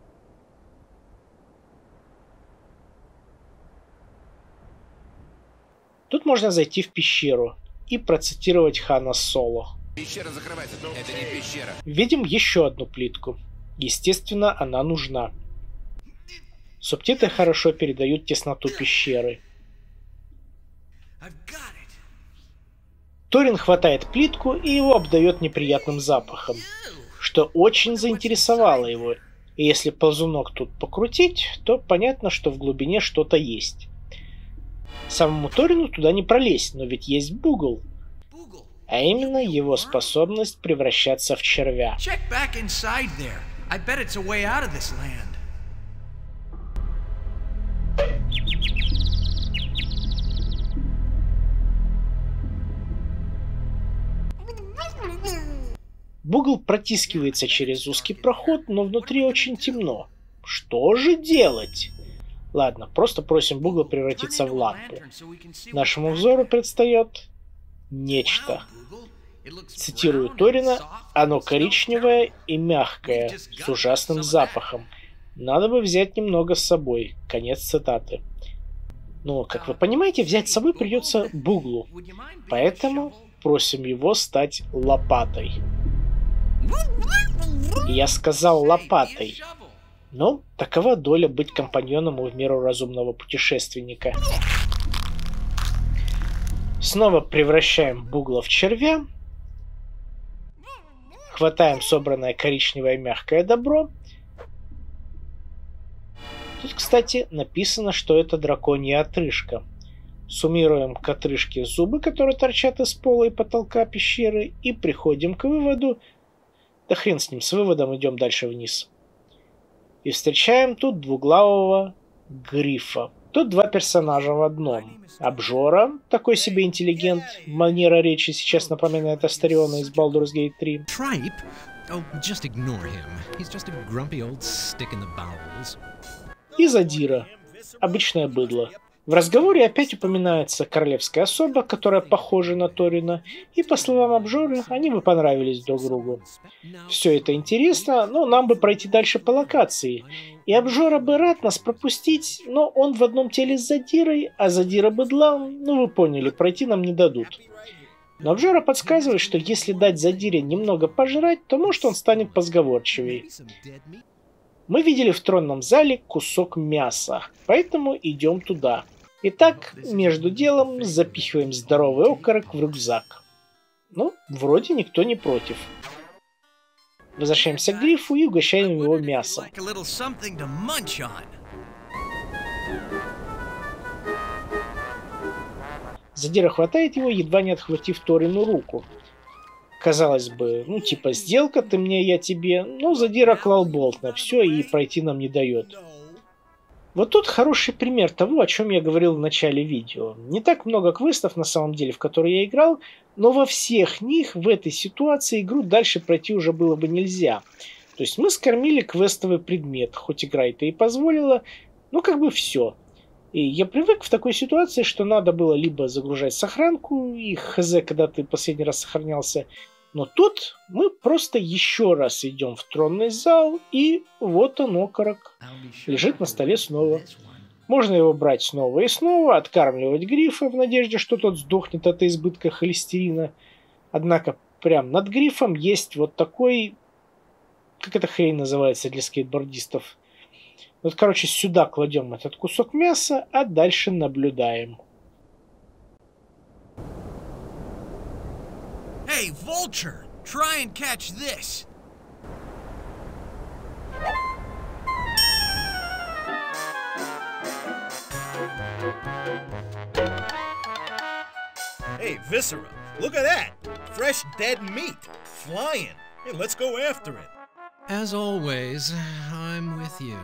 Тут можно зайти в пещеру и процитировать Хана Соло. Пещера закрывается, это не пещера. Видим еще одну плитку. Естественно, она нужна. Субтитры хорошо передают тесноту пещеры. Торин хватает плитку и его обдает неприятным запахом, что очень заинтересовало его. И если ползунок тут покрутить, то понятно, что в глубине что-то есть. Самому Торину туда не пролезть, но ведь есть Бугл. А именно его способность превращаться в червя. Бугл протискивается через узкий проход, но внутри очень темно. Что же делать? Ладно, просто просим Бугла превратиться в лампу. Нашему взору предстает нечто. Цитирую Торина: оно коричневое и мягкое, с ужасным запахом. Надо бы взять немного с собой. Конец цитаты. Но, как вы понимаете, взять с собой придется Буглу. Поэтому просим его стать лопатой. Я сказал лопатой. Но такова доля быть компаньоном в меру разумного путешественника. Снова превращаем Бугла в червя. Хватаем собранное коричневое мягкое добро. Тут, кстати, написано, что это драконья отрыжка. Суммируем к отрыжке зубы, которые торчат из пола и потолка пещеры, и приходим к выводу... Да хрен с ним, с выводом идем дальше вниз. И встречаем тут двуглавого грифа. Тут два персонажа в одном. Обжора, такой себе интеллигент, манера речи сейчас напоминает Астариона из Baldur's Gate три. Tripe? Oh, just ignore him. He's just a grumpy old stick in the bowels. И Задира, обычное быдло. В разговоре опять упоминается королевская особа, которая похожа на Торина, и, по словам Обжоры, они бы понравились друг другу. Все это интересно, но нам бы пройти дальше по локации. И Обжора бы рад нас пропустить, но он в одном теле с Задирой, а Задира быдлан, ну вы поняли, пройти нам не дадут. Но Обжора подсказывает, что если дать Задире немного пожрать, то может он станет позговорчивее. Мы видели в тронном зале кусок мяса, поэтому идем туда. Итак, между делом запихиваем здоровый окорок в рюкзак. Ну, вроде никто не против. Возвращаемся к грифу и угощаем его мясом. Задира хватает его, едва не отхватив Торину руку. Казалось бы, ну типа сделка, ты мне, я тебе, но Задира клал болт на все и пройти нам не дает. Вот тут хороший пример того, о чем я говорил в начале видео. Не так много квестов на самом деле, в которые я играл, но во всех них в этой ситуации игру дальше пройти уже было бы нельзя. То есть мы скормили квестовый предмет, хоть игра это и позволила, но как бы все. И я привык в такой ситуации, что надо было либо загружать сохранку, и хз, когда ты последний раз сохранялся. Но тут мы просто еще раз идем в тронный зал, и вот он, окорок, лежит на столе снова. Можно его брать снова и снова, откармливать грифа в надежде, что тот сдохнет от избытка холестерина. Однако прям над грифом есть вот такой, как эта хрень называется для скейтбордистов. Вот, короче, сюда кладем этот кусок мяса, а дальше наблюдаем. Hey, Vulture, try and catch this. Hey, Viscera, Look at that! Fresh dead meat, flying. Hey, let's go after it. As always, I'm with you.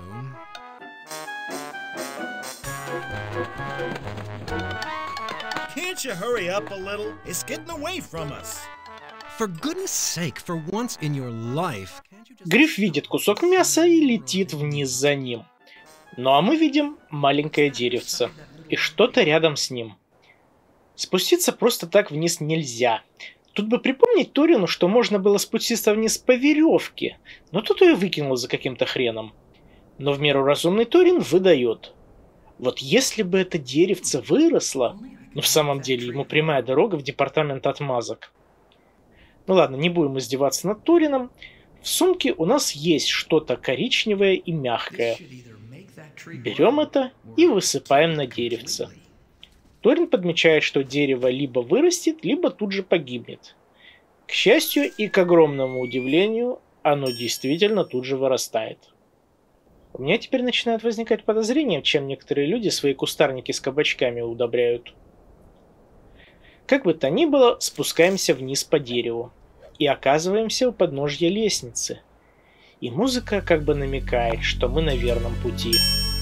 Can't you hurry up a little? It's getting away from us. For goodness sake, for once in your life. Гриф видит кусок мяса и летит вниз за ним. Ну а мы видим маленькое деревце и что-то рядом с ним. Спуститься просто так вниз нельзя. Тут бы припомнить Торину, что можно было спуститься вниз по веревке, но тут ее выкинуло за каким-то хреном. Но в меру разумный Торин выдает. Вот если бы это деревце выросло, но в самом деле ему прямая дорога в департамент отмазок. Ну ладно, не будем издеваться над Торином. В сумке у нас есть что-то коричневое и мягкое. Берем это и высыпаем на деревце. Торин подмечает, что дерево либо вырастет, либо тут же погибнет. К счастью и к огромному удивлению, оно действительно тут же вырастает. У меня теперь начинает возникать подозрение, чем некоторые люди свои кустарники с кабачками удобряют. Как бы то ни было, спускаемся вниз по дереву и оказываемся у подножья лестницы. И музыка как бы намекает, что мы на верном пути.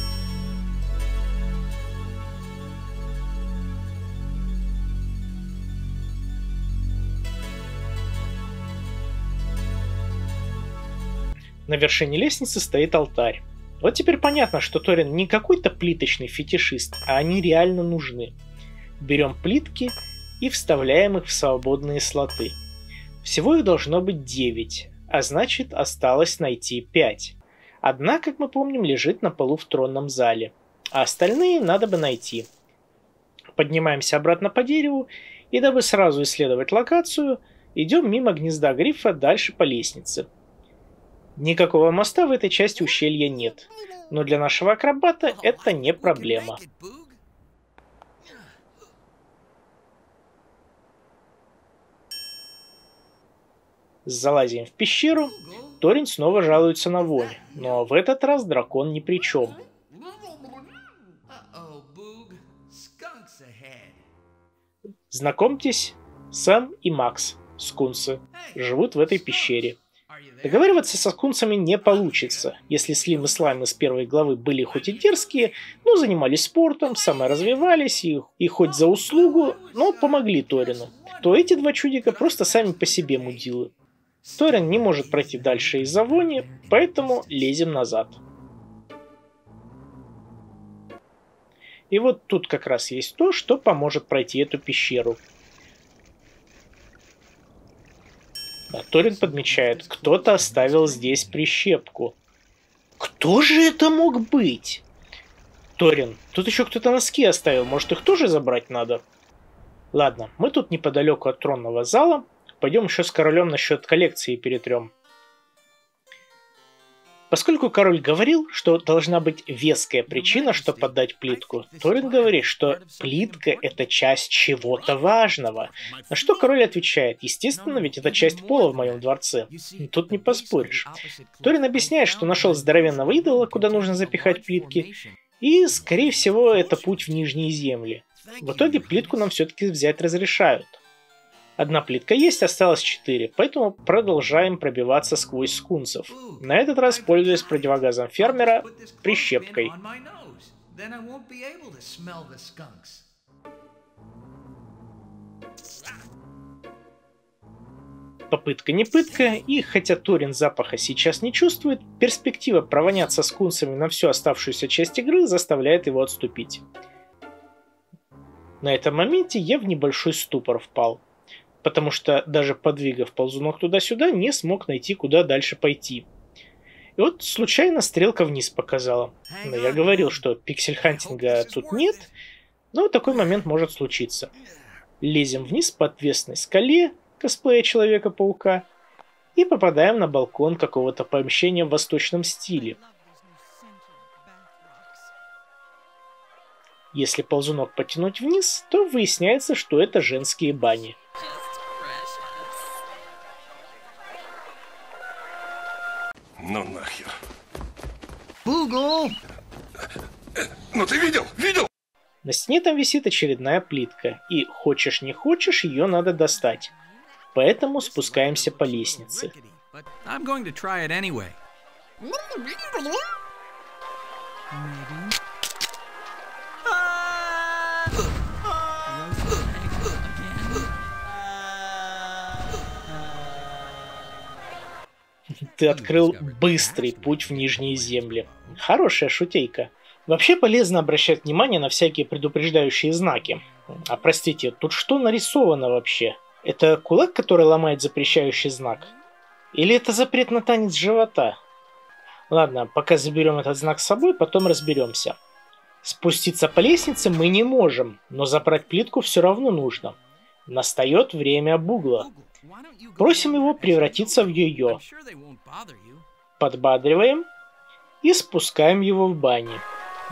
На вершине лестницы стоит алтарь. Вот теперь понятно, что Торин не какой-то плиточный фетишист, а они реально нужны. Берем плитки и вставляем их в свободные слоты. Всего их должно быть девять, а значит осталось найти пять. Одна, как мы помним, лежит на полу в тронном зале, а остальные надо бы найти. Поднимаемся обратно по дереву и, дабы сразу исследовать локацию, идем мимо гнезда Грифа дальше по лестнице. Никакого моста в этой части ущелья нет, но для нашего акробата это не проблема. Залазим в пещеру, Торин снова жалуется на вонь, но в этот раз дракон ни при чем. Знакомьтесь, Сэм и Макс, скунсы, живут в этой пещере. Договариваться со скунсами не получится. Если Слим и Слайм из первой главы были хоть и дерзкие, но занимались спортом, саморазвивались и, и хоть за услугу, но помогли Торину, то эти два чудика просто сами по себе мудилы. Торин не может пройти дальше из-за вони, поэтому лезем назад. И вот тут как раз есть то, что поможет пройти эту пещеру. Да, Торин подмечает, кто-то оставил здесь прищепку. Кто же это мог быть? Торин, тут еще кто-то носки оставил, может их тоже забрать надо? Ладно, мы тут неподалеку от тронного зала, пойдем еще с королем насчет коллекции перетрем. Поскольку король говорил, что должна быть веская причина, чтобы подать плитку, Торин говорит, что плитка — это часть чего-то важного. На что король отвечает, естественно, ведь это часть пола в моем дворце. Тут не поспоришь. Торин объясняет, что нашел здоровенного идола, куда нужно запихать плитки, и, скорее всего, это путь в Нижние земли. В итоге плитку нам все-таки взять разрешают. Одна плитка есть, осталось четыре, поэтому продолжаем пробиваться сквозь скунсов. На этот раз пользуясь противогазом фермера, прищепкой. Попытка не пытка, и хотя Торин запаха сейчас не чувствует, перспектива провоняться скунсами на всю оставшуюся часть игры заставляет его отступить. На этом моменте я в небольшой ступор впал. Потому что, даже подвигав ползунок туда-сюда, не смог найти, куда дальше пойти. И вот случайно стрелка вниз показала. Но я говорил, что пиксель-хантинга тут нет, но такой момент может случиться. Лезем вниз по отвесной скале косплея Человека-паука и попадаем на балкон какого-то помещения в восточном стиле. Если ползунок потянуть вниз, то выясняется, что это женские бани. Ну нахер. Пугл! Ну ты видел? Видел? На стене там висит очередная плитка, и хочешь не хочешь, ее надо достать. Поэтому спускаемся по лестнице. I'm going to try it anyway. Ты открыл быстрый путь в Нижние земли. Хорошая шутейка. Вообще полезно обращать внимание на всякие предупреждающие знаки. А простите, тут что нарисовано вообще? Это кулак, который ломает запрещающий знак? Или это запрет на танец живота? Ладно, пока заберем этот знак с собой, потом разберемся. Спуститься по лестнице мы не можем, но забрать плитку все равно нужно. Настает время Бугла. Просим его превратиться в йо-йо. Подбадриваем и спускаем его в бане.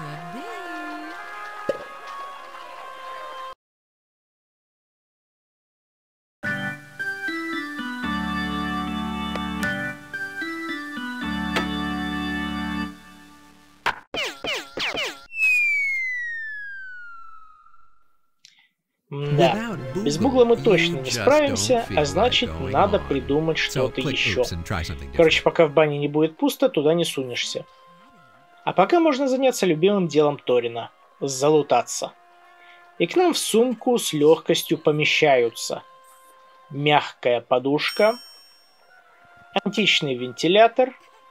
Да, без Бугла мы точно не справимся, а значит, надо придумать что-то еще. Короче, пока в бане не будет пусто, туда не сунешься. А пока можно заняться любимым делом Торина – залутаться. И к нам в сумку с легкостью помещаются мягкая подушка, античный вентилятор,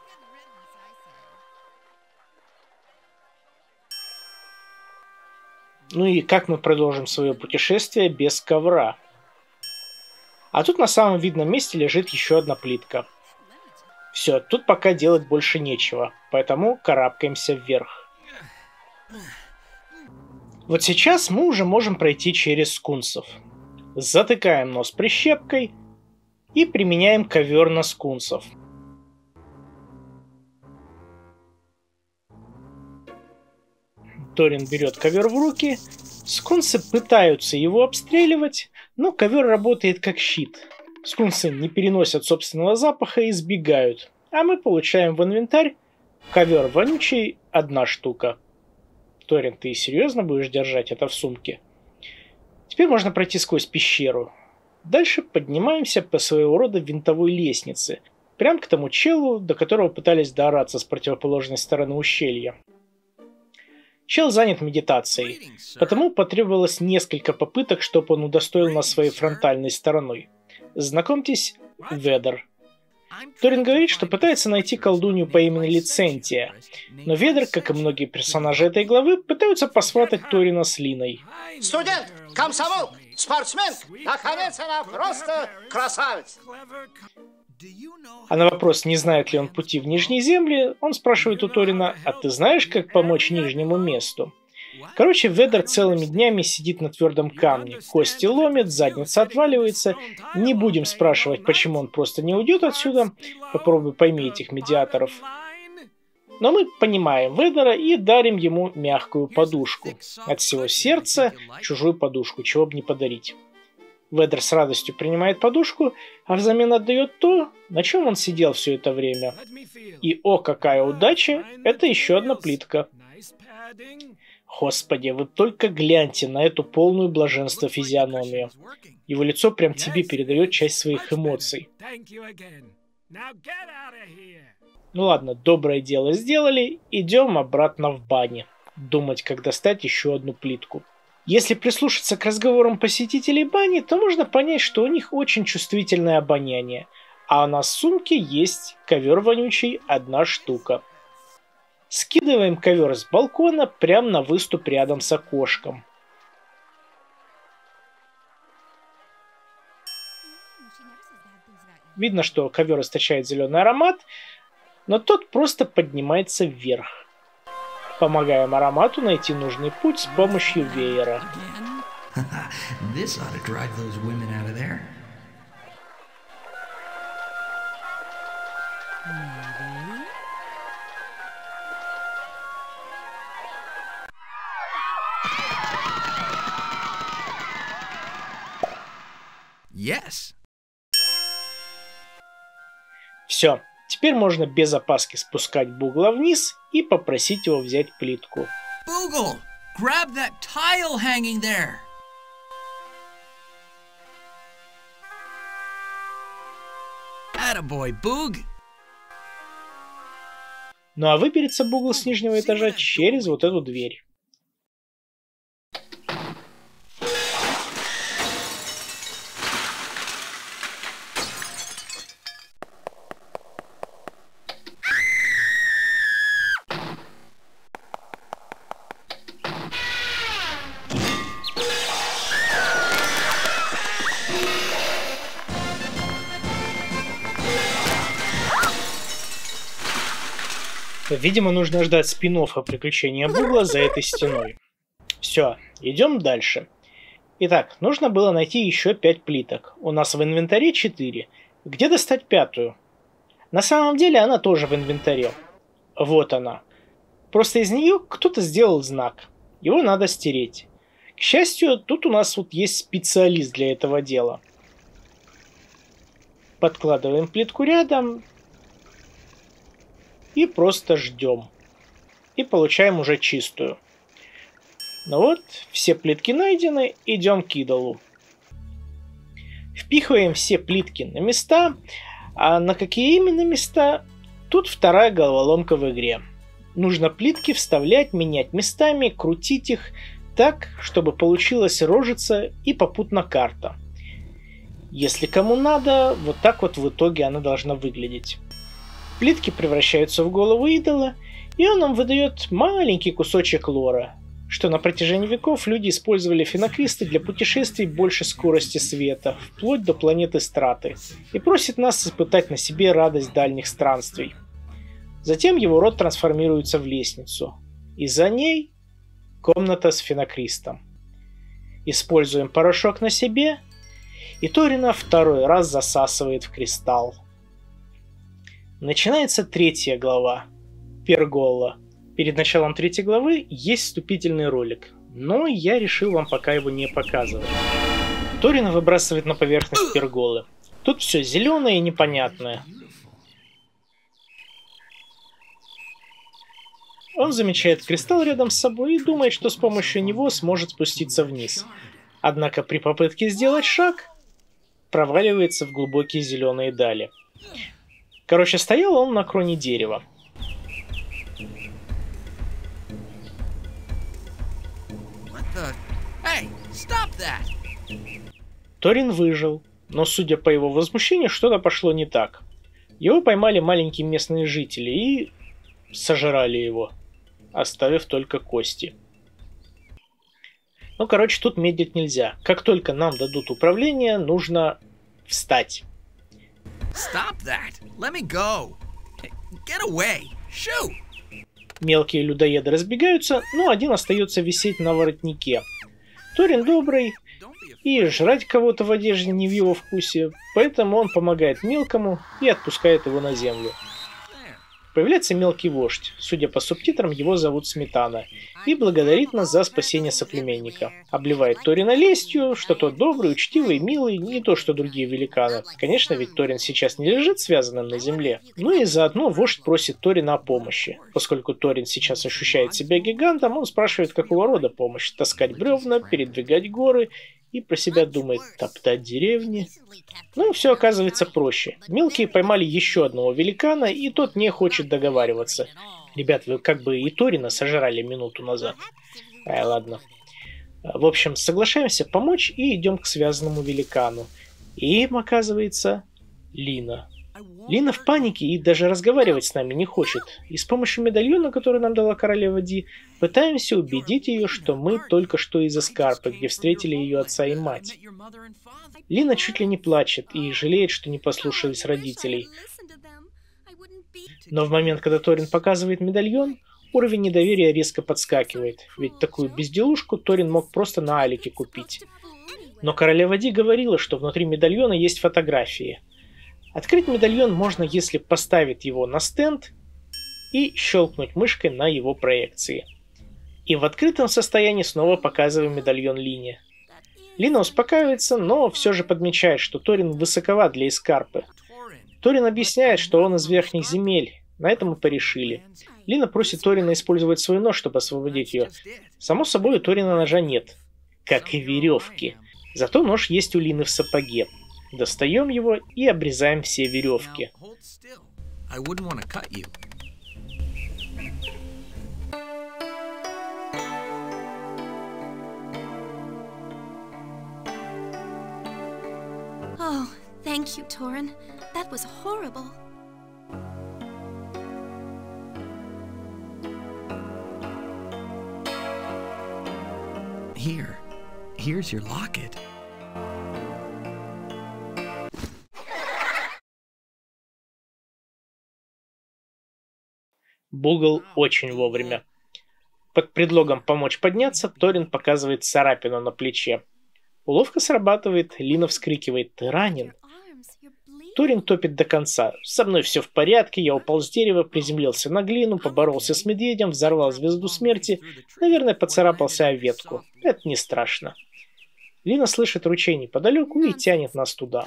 ну и как мы продолжим свое путешествие без ковра? А тут на самом видном месте лежит еще одна плитка. Все, тут пока делать больше нечего, поэтому карабкаемся вверх. Вот сейчас мы уже можем пройти через скунсов. Затыкаем нос прищепкой и применяем ковер на скунсов. Торин берет ковер в руки, скунсы пытаются его обстреливать, но ковер работает как щит. Скунсы не переносят собственного запаха и сбегают, а мы получаем в инвентарь ковер вонючий одна штука. Торин, ты серьезно будешь держать это в сумке? Теперь можно пройти сквозь пещеру. Дальше поднимаемся по своего рода винтовой лестнице, прямо к тому челу, до которого пытались доораться с противоположной стороны ущелья. Чел занят медитацией, потому потребовалось несколько попыток, чтобы он удостоил нас своей фронтальной стороной. Знакомьтесь, Ведер. Торин говорит, что пытается найти колдунью по имени Лицентия, но Ведер, как и многие персонажи этой главы, пытаются посватать Торина с Линой. Студент, комсомол, спортсмен, наконец она просто красавица. А на вопрос, не знает ли он пути в Нижние земли, он спрашивает у Торина: а ты знаешь, как помочь Нижнему месту? Короче, Ведер целыми днями сидит на твердом камне, кости ломит, задница отваливается. Не будем спрашивать, почему он просто не уйдет отсюда. Попробуй пойми этих медиаторов. Но мы понимаем Ведера и дарим ему мягкую подушку. От всего сердца чужую подушку, чего бы не подарить. Ведер с радостью принимает подушку, а взамен отдает то, на чем он сидел все это время. И о, какая удача, это еще одна плитка. Господи, вы только гляньте на эту полную блаженства физиономию. Его лицо прям тебе передает часть своих эмоций. Ну ладно, доброе дело сделали, идем обратно в бане. Думать, как достать еще одну плитку. Если прислушаться к разговорам посетителей бани, то можно понять, что у них очень чувствительное обоняние. А у нас в сумке есть ковер вонючий одна штука. Скидываем ковер с балкона прямо на выступ рядом с окошком. Видно, что ковер источает зеленый аромат, но тот просто поднимается вверх. Помогаем аромату найти нужный путь с помощью веера. Yes. Все, теперь можно без опаски спускать Бугла вниз и попросить его взять плитку. Boogle, grab that tile hanging there. Attaboy, Boog. Ну а выберется Бугл с нижнего этажа через вот эту дверь. Видимо, нужно ждать спин-оффа приключения Бугла за этой стеной. Все, идем дальше. Итак, нужно было найти еще пять плиток. У нас в инвентаре четыре. Где достать пятую? На самом деле она тоже в инвентаре. Вот она. Просто из нее кто-то сделал знак. Его надо стереть. К счастью, тут у нас вот есть специалист для этого дела. Подкладываем плитку рядом. И просто ждем. И получаем уже чистую. Ну вот, все плитки найдены, идем к идолу. Впихиваем все плитки на места. А на какие именно места? Тут вторая головоломка в игре. Нужно плитки вставлять, менять местами, крутить их так, чтобы получилась рожица и попутно карта. Если кому надо, вот так вот в итоге она должна выглядеть. Плитки превращаются в голову идола, и он нам выдает маленький кусочек лора, что на протяжении веков люди использовали фенокристы для путешествий больше скорости света, вплоть до планеты Страты, и просит нас испытать на себе радость дальних странствий. Затем его род трансформируется в лестницу, и за ней комната с фенокристом. Используем порошок на себе, и Торина второй раз засасывает в кристалл. Начинается третья глава. Пергола. Перед началом третьей главы есть вступительный ролик, но я решил вам пока его не показывать. Торина выбрасывает на поверхность перголы. Тут все зеленое и непонятное. Он замечает кристалл рядом с собой и думает, что с помощью него сможет спуститься вниз. Однако при попытке сделать шаг, проваливается в глубокие зеленые дали. Короче, стоял он на кроне дерева. Hey, stop that. Торин выжил, но, судя по его возмущению, что-то пошло не так. Его поймали маленькие местные жители и сожрали его, оставив только кости. Ну, короче, тут медлить нельзя. Как только нам дадут управление, нужно встать. Stop that. Let me go. Get away. Shoot. Мелкие людоеды разбегаются, но один остается висеть на воротнике. Торин добрый, и жрать кого-то в одежде не в его вкусе, поэтому он помогает мелкому и отпускает его на землю. Появляется мелкий вождь, судя по субтитрам, его зовут Сметана, и благодарит нас за спасение соплеменника. Обливает Торина лестью, что тот добрый, учтивый, милый, не то что другие великаны. Конечно, ведь Торин сейчас не лежит связанным на земле. Ну и заодно вождь просит Торина о помощи. Поскольку Торин сейчас ощущает себя гигантом, он спрашивает, какого рода помощь. Таскать бревна, передвигать горы, и про себя думает, топтать деревни. Ну, все оказывается проще. Мелкие поймали еще одного великана, и тот не хочет договариваться. Ребят, вы как бы и Торина сожрали минуту назад. Ай, ладно. В общем, соглашаемся помочь и идем к связанному великану. И им оказывается Лина. Лина в панике и даже разговаривать с нами не хочет. И с помощью медальона, который нам дала королева Ди, пытаемся убедить ее, что мы только что из Эскарпы, где встретили ее отца и мать. Лина чуть ли не плачет и жалеет, что не послушались родителей. Но в момент, когда Торин показывает медальон, уровень недоверия резко подскакивает. Ведь такую безделушку Торин мог просто на Алике купить. Но королева Ди говорила, что внутри медальона есть фотографии. Открыть медальон можно, если поставить его на стенд и щелкнуть мышкой на его проекции. И в открытом состоянии снова показываем медальон Лине. Лина успокаивается, но все же подмечает, что Торин высоковат для Эскарпы. Торин объясняет, что он из верхних земель, на этом мы порешили. Лина просит Торина использовать свой нож, чтобы освободить ее. Само собой, у Торина ножа нет, как и веревки. Зато нож есть у Лины в сапоге. Достаем его и обрезаем все веревки. Oh, thank you, Torin. That was horrible. Here. Here's your locket. Бугл очень вовремя. Под предлогом помочь подняться, Торин показывает царапину на плече. Уловка срабатывает, Лина вскрикивает: «Ты ранен?» Торин топит до конца: «Со мной все в порядке, я упал с дерева, приземлился на глину, поборолся с медведем, взорвал звезду смерти, наверное, поцарапался о ветку. Это не страшно». Лина слышит ручей неподалеку и тянет нас туда.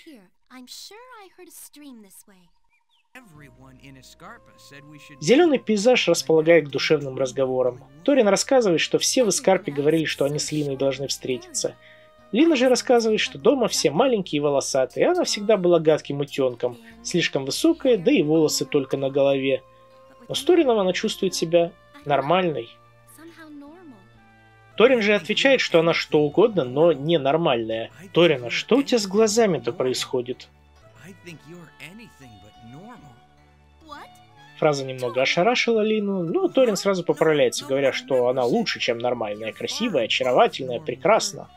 Зеленый пейзаж располагает к душевным разговорам. Торин рассказывает, что все в Эскарпе говорили, что они с Линой должны встретиться. Лина же рассказывает, что дома все маленькие и волосатые, она всегда была гадким утенком, слишком высокая, да и волосы только на голове. Но с Торином она чувствует себя нормальной. Торин же отвечает, что она что угодно, но не нормальная. Торин, а что у тебя с глазами-то происходит? Фраза немного ошарашила Лину, но Торин сразу поправляется, говоря, что она лучше, чем нормальная, красивая, очаровательная, прекрасна.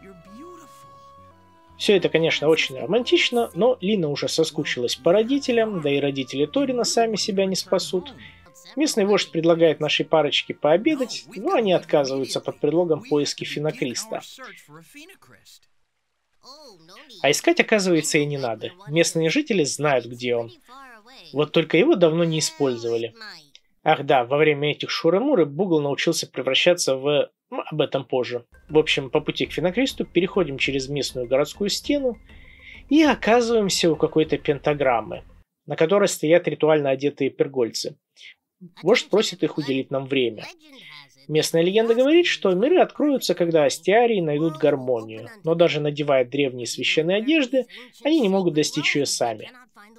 Все это, конечно, очень романтично, но Лина уже соскучилась по родителям, да и родители Торина сами себя не спасут. Местный вождь предлагает нашей парочке пообедать, но они отказываются под предлогом поиски Фенокриста. А искать, оказывается, и не надо. Местные жители знают, где он. Вот только его давно не использовали. Ах да, во время этих шуры-муры Бугл научился превращаться в... Ну, об этом позже. В общем, по пути к Фенокристу переходим через местную городскую стену и оказываемся у какой-то пентаграммы, на которой стоят ритуально одетые пергольцы. Вождь просит их уделить нам время. Местная легенда говорит, что миры откроются, когда астиарии найдут гармонию, но даже надевая древние священные одежды, они не могут достичь ее сами.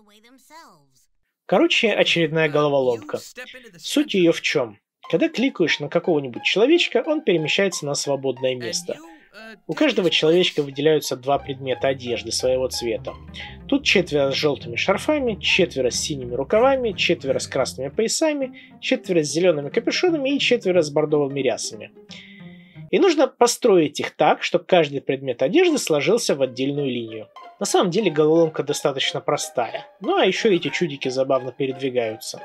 Короче, очередная головоломка. Суть ее в чем? Когда кликаешь на какого-нибудь человечка, он перемещается на свободное место. У каждого человечка выделяются два предмета одежды своего цвета. Тут четверо с желтыми шарфами, четверо с синими рукавами, четверо с красными поясами, четверо с зелеными капюшонами и четверо с бордовыми рясами. И нужно построить их так, чтобы каждый предмет одежды сложился в отдельную линию. На самом деле головоломка достаточно простая. Ну а еще эти чудики забавно передвигаются.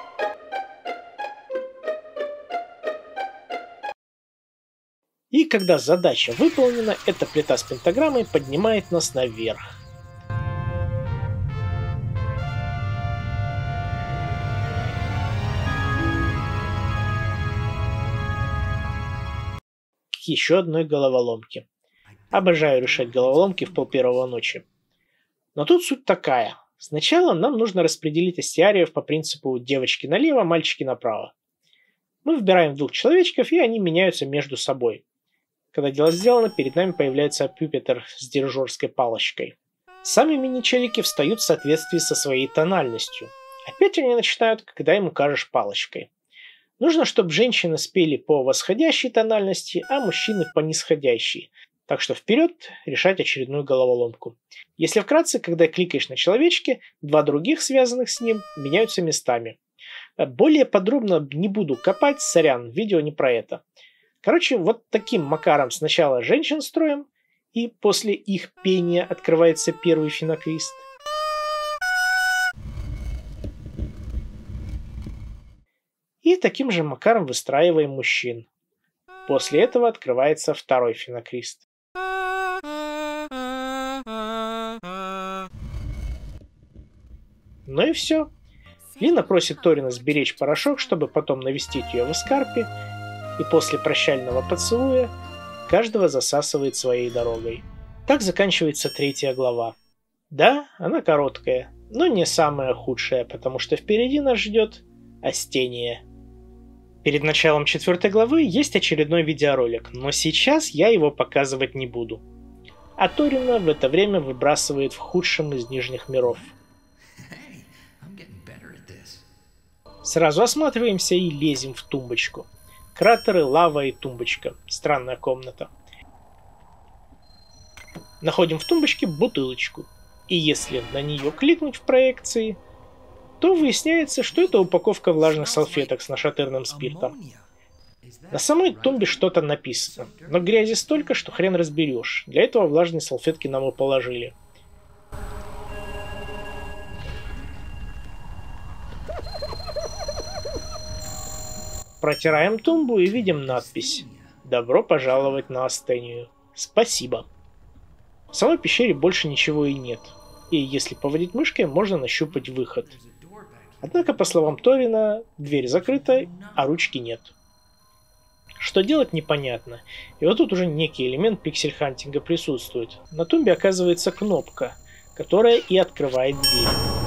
И когда задача выполнена, эта плита с пентаграммой поднимает нас наверх. К еще одной головоломке. Обожаю решать головоломки в полпервого ночи. Но тут суть такая. Сначала нам нужно распределить астиариев по принципу девочки налево, мальчики направо. Мы выбираем двух человечков, и они меняются между собой. Когда дело сделано, перед нами появляется пюпитер с дирижерской палочкой. Сами мини-челики встают в соответствии со своей тональностью. Опять они начинают, когда им укажешь палочкой. Нужно, чтобы женщины спели по восходящей тональности, а мужчины по нисходящей. Так что вперед решать очередную головоломку. Если вкратце, когда кликаешь на человечке, два других, связанных с ним, меняются местами. Более подробно не буду копать, сорян, видео не про это. Короче, вот таким макаром сначала женщин строим, и после их пения открывается первый Фенокрист. И таким же макаром выстраиваем мужчин. После этого открывается второй Фенокрист. Ну и все. Лина просит Торина сберечь порошок, чтобы потом навестить ее в Эскарпе, и после прощального поцелуя каждого засасывает своей дорогой. Так заканчивается третья глава. Да, она короткая, но не самая худшая, потому что впереди нас ждет Астения. Перед началом четвертой главы есть очередной видеоролик, но сейчас я его показывать не буду. А Торина в это время выбрасывает в худшем из нижних миров. Сразу осматриваемся и лезем в тумбочку. Кратеры, лава и тумбочка. Странная комната. Находим в тумбочке бутылочку. И если на нее кликнуть в проекции, то выясняется, что это упаковка влажных салфеток с нашатырным спиртом. На самой тумбе что-то написано, но грязи столько, что хрен разберешь. Для этого влажные салфетки нам и положили. Протираем тумбу и видим надпись «Добро пожаловать на Астению. Спасибо». В самой пещере больше ничего и нет, и если поводить мышкой, можно нащупать выход. Однако, по словам Торина, дверь закрыта, а ручки нет. Что делать, непонятно, и вот тут уже некий элемент пиксель-хантинга присутствует. На тумбе оказывается кнопка, которая и открывает дверь.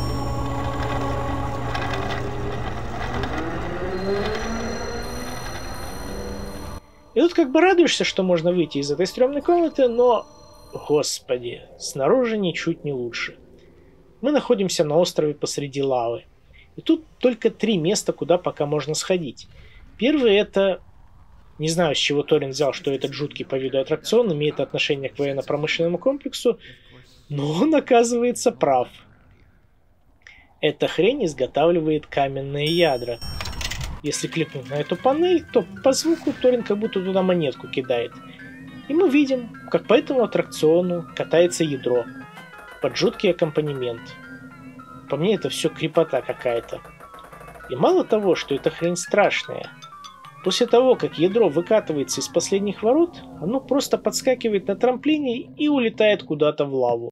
И тут как бы радуешься, что можно выйти из этой стрёмной комнаты, но... Господи, снаружи ничуть не лучше. Мы находимся на острове посреди лавы. И тут только три места, куда пока можно сходить. Первый это... Не знаю, с чего Торин взял, что этот жуткий по виду аттракцион имеет отношение к военно-промышленному комплексу, но он оказывается прав. Эта хрень изготавливает каменные ядра. Если кликнуть на эту панель, то по звуку Торин как будто туда монетку кидает. И мы видим, как по этому аттракциону катается ядро под жуткий аккомпанемент. По мне это все крепота какая-то. И мало того, что эта хрень страшная, после того, как ядро выкатывается из последних ворот, оно просто подскакивает на трамплине и улетает куда-то в лаву.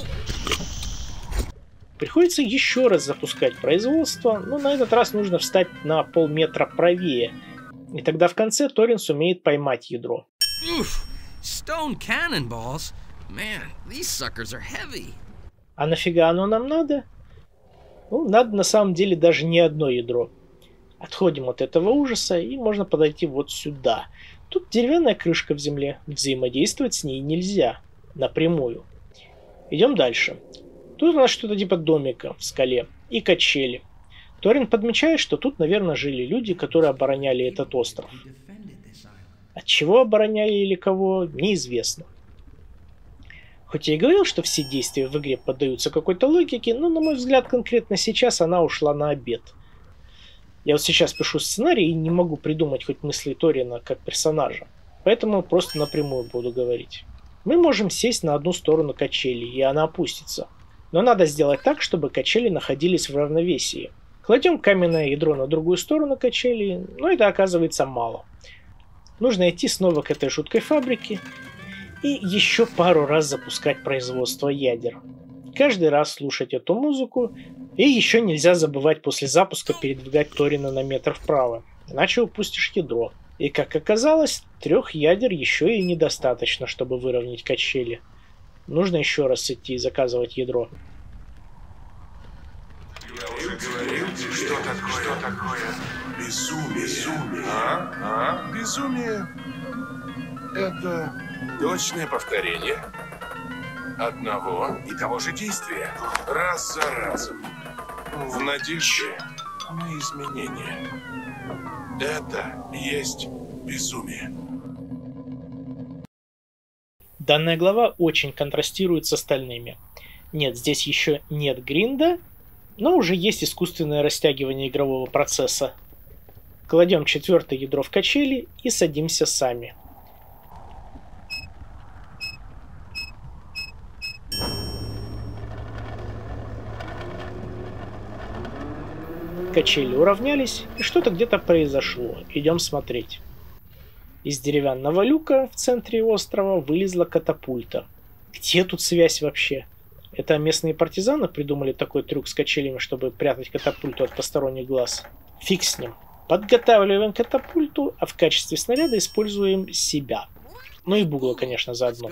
Приходится еще раз запускать производство, но на этот раз нужно встать на полметра правее. И тогда в конце Торин сумеет поймать ядро. Stone cannonballs? Man, these suckers are heavy. А нафига оно нам надо? Ну, надо на самом деле даже не одно ядро. Отходим от этого ужаса и можно подойти вот сюда. Тут деревянная крышка в земле. Взаимодействовать с ней нельзя. Напрямую. Идем дальше. Тут у нас что-то типа домика в скале и качели. Торин подмечает, что тут, наверное, жили люди, которые обороняли этот остров. От чего обороняли или кого, неизвестно. Хоть я и говорил, что все действия в игре поддаются какой-то логике, но, на мой взгляд, конкретно сейчас она ушла на обед. Я вот сейчас пишу сценарий и не могу придумать хоть мысли Торина как персонажа, поэтому просто напрямую буду говорить. Мы можем сесть на одну сторону качели, и она опустится. Но надо сделать так, чтобы качели находились в равновесии. Кладем каменное ядро на другую сторону качели, но это оказывается мало. Нужно идти снова к этой жуткой фабрике и еще пару раз запускать производство ядер. Каждый раз слушать эту музыку, и еще нельзя забывать после запуска передвигать Торина на метр вправо, иначе упустишь ядро. И как оказалось, трех ядер еще и недостаточно, чтобы выровнять качели. Нужно еще раз идти и заказывать ядро. Я уже говорил тебе, что такое, что такое безумие. Безумие. А? А? Безумие — это точное повторение одного и того же действия. Раз за разом. В надежде на изменения. Это есть безумие. Данная глава очень контрастирует с остальными. Нет, здесь еще нет гринда, но уже есть искусственное растягивание игрового процесса. Кладем четвертое ядро в качели и садимся сами. Качели уравнялись, и что-то где-то произошло. Идем смотреть. Из деревянного люка в центре острова вылезла катапульта. Где тут связь вообще? Это местные партизаны придумали такой трюк с качелями, чтобы прятать катапульту от посторонних глаз? Фиг с ним. Подготавливаем катапульту, а в качестве снаряда используем себя. Ну и Бугла, конечно, заодно.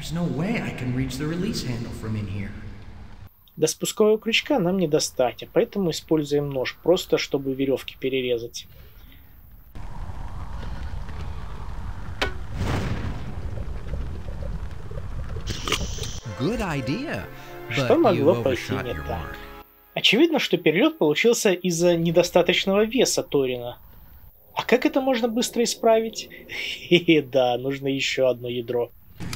There's no way I can reach the release handle from in here. До спускового крючка нам не достать, а поэтому используем нож, просто чтобы веревки перерезать. Good idea, Что but могло you пойти overshot не your так? mark. Очевидно, что перелет получился из-за недостаточного веса Торина. А как это можно быстро исправить? Хе-хе, да, нужно еще одно ядро.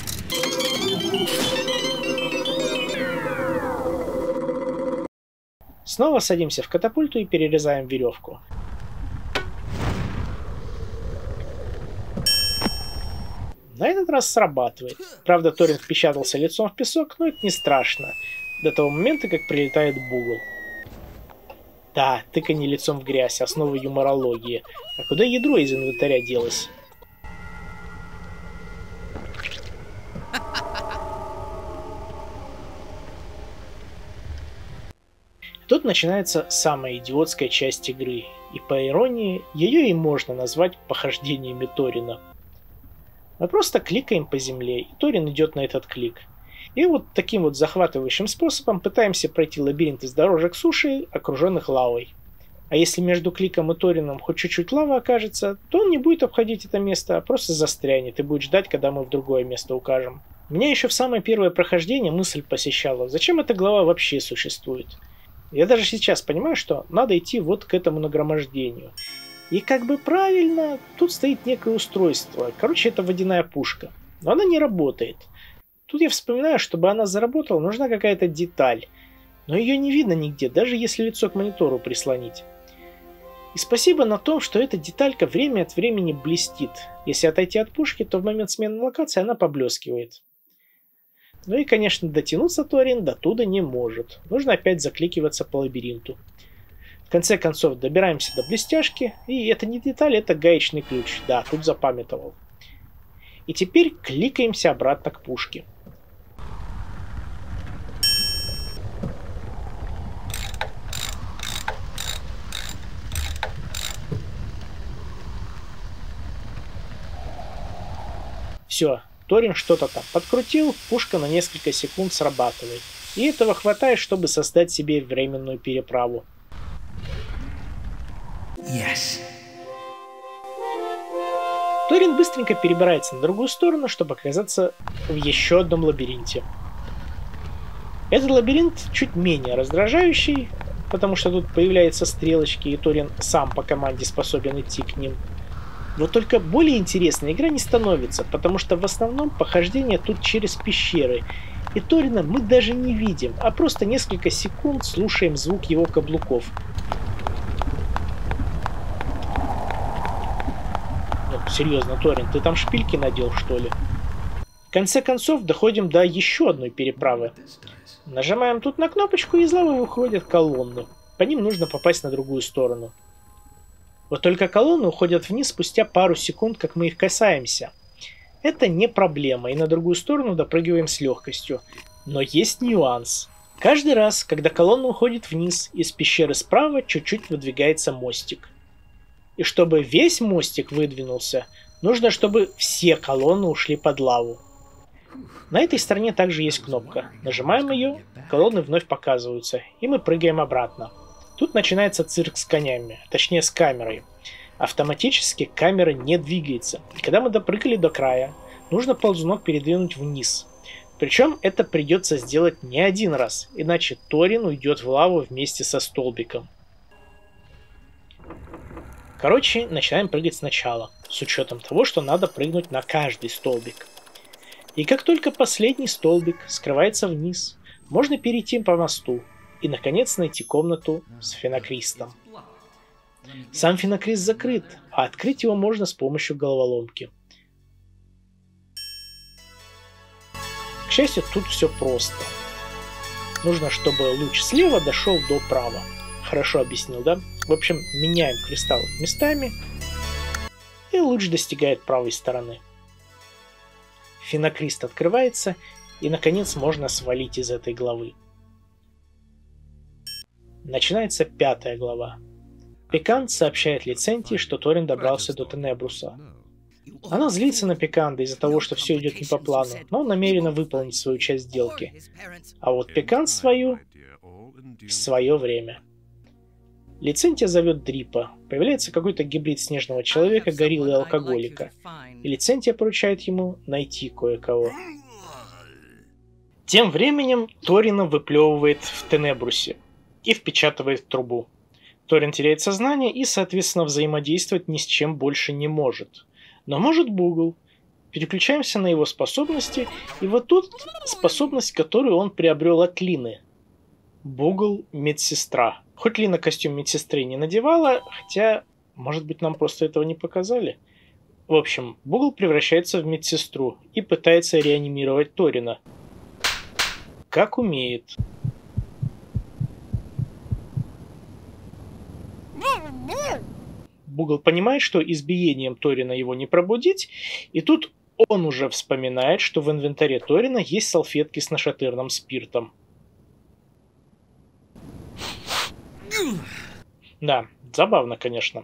Снова садимся в катапульту и перерезаем веревку. На этот раз срабатывает. Правда, Торин впечатался лицом в песок, но это не страшно. До того момента, как прилетает Бугл. Да, тыканье лицом в грязь, основа юморологии. А куда ядро из инвентаря делось? Тут начинается самая идиотская часть игры. И по иронии, ее и можно назвать похождениями Торина. Мы просто кликаем по земле, и Торин идет на этот клик. И вот таким вот захватывающим способом пытаемся пройти лабиринт из дорожек суши, окруженных лавой. А если между кликом и Торином хоть чуть-чуть лава окажется, то он не будет обходить это место, а просто застрянет и будет ждать, когда мы в другое место укажем. Меня еще в самое первое прохождение мысль посещала, зачем эта глава вообще существует. Я даже сейчас понимаю, что надо идти вот к этому нагромождению. И как бы правильно, тут стоит некое устройство. Короче, это водяная пушка. Но она не работает. Тут я вспоминаю, чтобы она заработала, нужна какая-то деталь. Но ее не видно нигде, даже если лицо к монитору прислонить. И спасибо на том, что эта деталька время от времени блестит. Если отойти от пушки, то в момент смены локации она поблескивает. Ну и, конечно, дотянуться Торин до туда не может. Нужно опять закликиваться по лабиринту. В конце концов, добираемся до блестяшки, и это не деталь, это гаечный ключ. Да, тут запамятовал. И теперь кликаемся обратно к пушке. Все, Торин что-то там подкрутил, пушка на несколько секунд срабатывает. И этого хватает, чтобы создать себе временную переправу. Yes. Торин быстренько перебирается на другую сторону, чтобы оказаться в еще одном лабиринте. Этот лабиринт чуть менее раздражающий, потому что тут появляются стрелочки, и Торин сам по команде способен идти к ним. Вот только более интересной игра не становится, потому что в основном похождение тут через пещеры, и Торина мы даже не видим, а просто несколько секунд слушаем звук его каблуков. Серьезно, Торин, ты там шпильки надел, что ли? В конце концов, доходим до еще одной переправы. Нажимаем тут на кнопочку, и из лавы выходят колонны. По ним нужно попасть на другую сторону. Вот только колонны уходят вниз спустя пару секунд, как мы их касаемся. Это не проблема, и на другую сторону допрыгиваем с легкостью. Но есть нюанс. Каждый раз, когда колонна уходит вниз, из пещеры справа чуть-чуть выдвигается мостик. И чтобы весь мостик выдвинулся, нужно, чтобы все колонны ушли под лаву. На этой стороне также есть кнопка. Нажимаем ее, колонны вновь показываются, и мы прыгаем обратно. Тут начинается цирк с конями, точнее с камерой. Автоматически камера не двигается. И когда мы допрыгали до края, нужно ползунок передвинуть вниз. Причем это придется сделать не один раз, иначе Торин уйдет в лаву вместе со столбиком. Короче, начинаем прыгать сначала, с учетом того, что надо прыгнуть на каждый столбик. И как только последний столбик скрывается вниз, можно перейти по мосту и, наконец, найти комнату с фенокристом. Сам фенокрист закрыт, а открыть его можно с помощью головоломки. К счастью, тут все просто. Нужно, чтобы луч слева дошел до права. Хорошо объяснил, да? В общем, меняем кристалл местами, и луч достигает правой стороны. Фенокрист открывается, и, наконец, можно свалить из этой главы. Начинается пятая глава. Пикант сообщает Лицентии, что Торин добрался до Тенебруса. Она злится на Пиканда из-за того, что все идет не по плану, но намерена выполнить свою часть сделки. А вот Пиканд свою в свое время. Лицентия зовет Дрипа. Появляется какой-то гибрид снежного человека, гориллы и алкоголика. И Лицентия поручает ему найти кое-кого. Тем временем Торина выплевывает в Тенебрусе и впечатывает в трубу. Торин теряет сознание и, соответственно, взаимодействовать ни с чем больше не может. Но может Бугл. Переключаемся на его способности, и вот тут способность, которую он приобрел от Лины. Бугл – медсестра. Хоть Лина костюм медсестры не надевала, хотя, может быть, нам просто этого не показали. В общем, Бугл превращается в медсестру и пытается реанимировать Торина. Как умеет. Бугл понимает, что избиением Торина его не пробудить, и тут он уже вспоминает, что в инвентаре Торина есть салфетки с нашатырным спиртом. Да, забавно, конечно.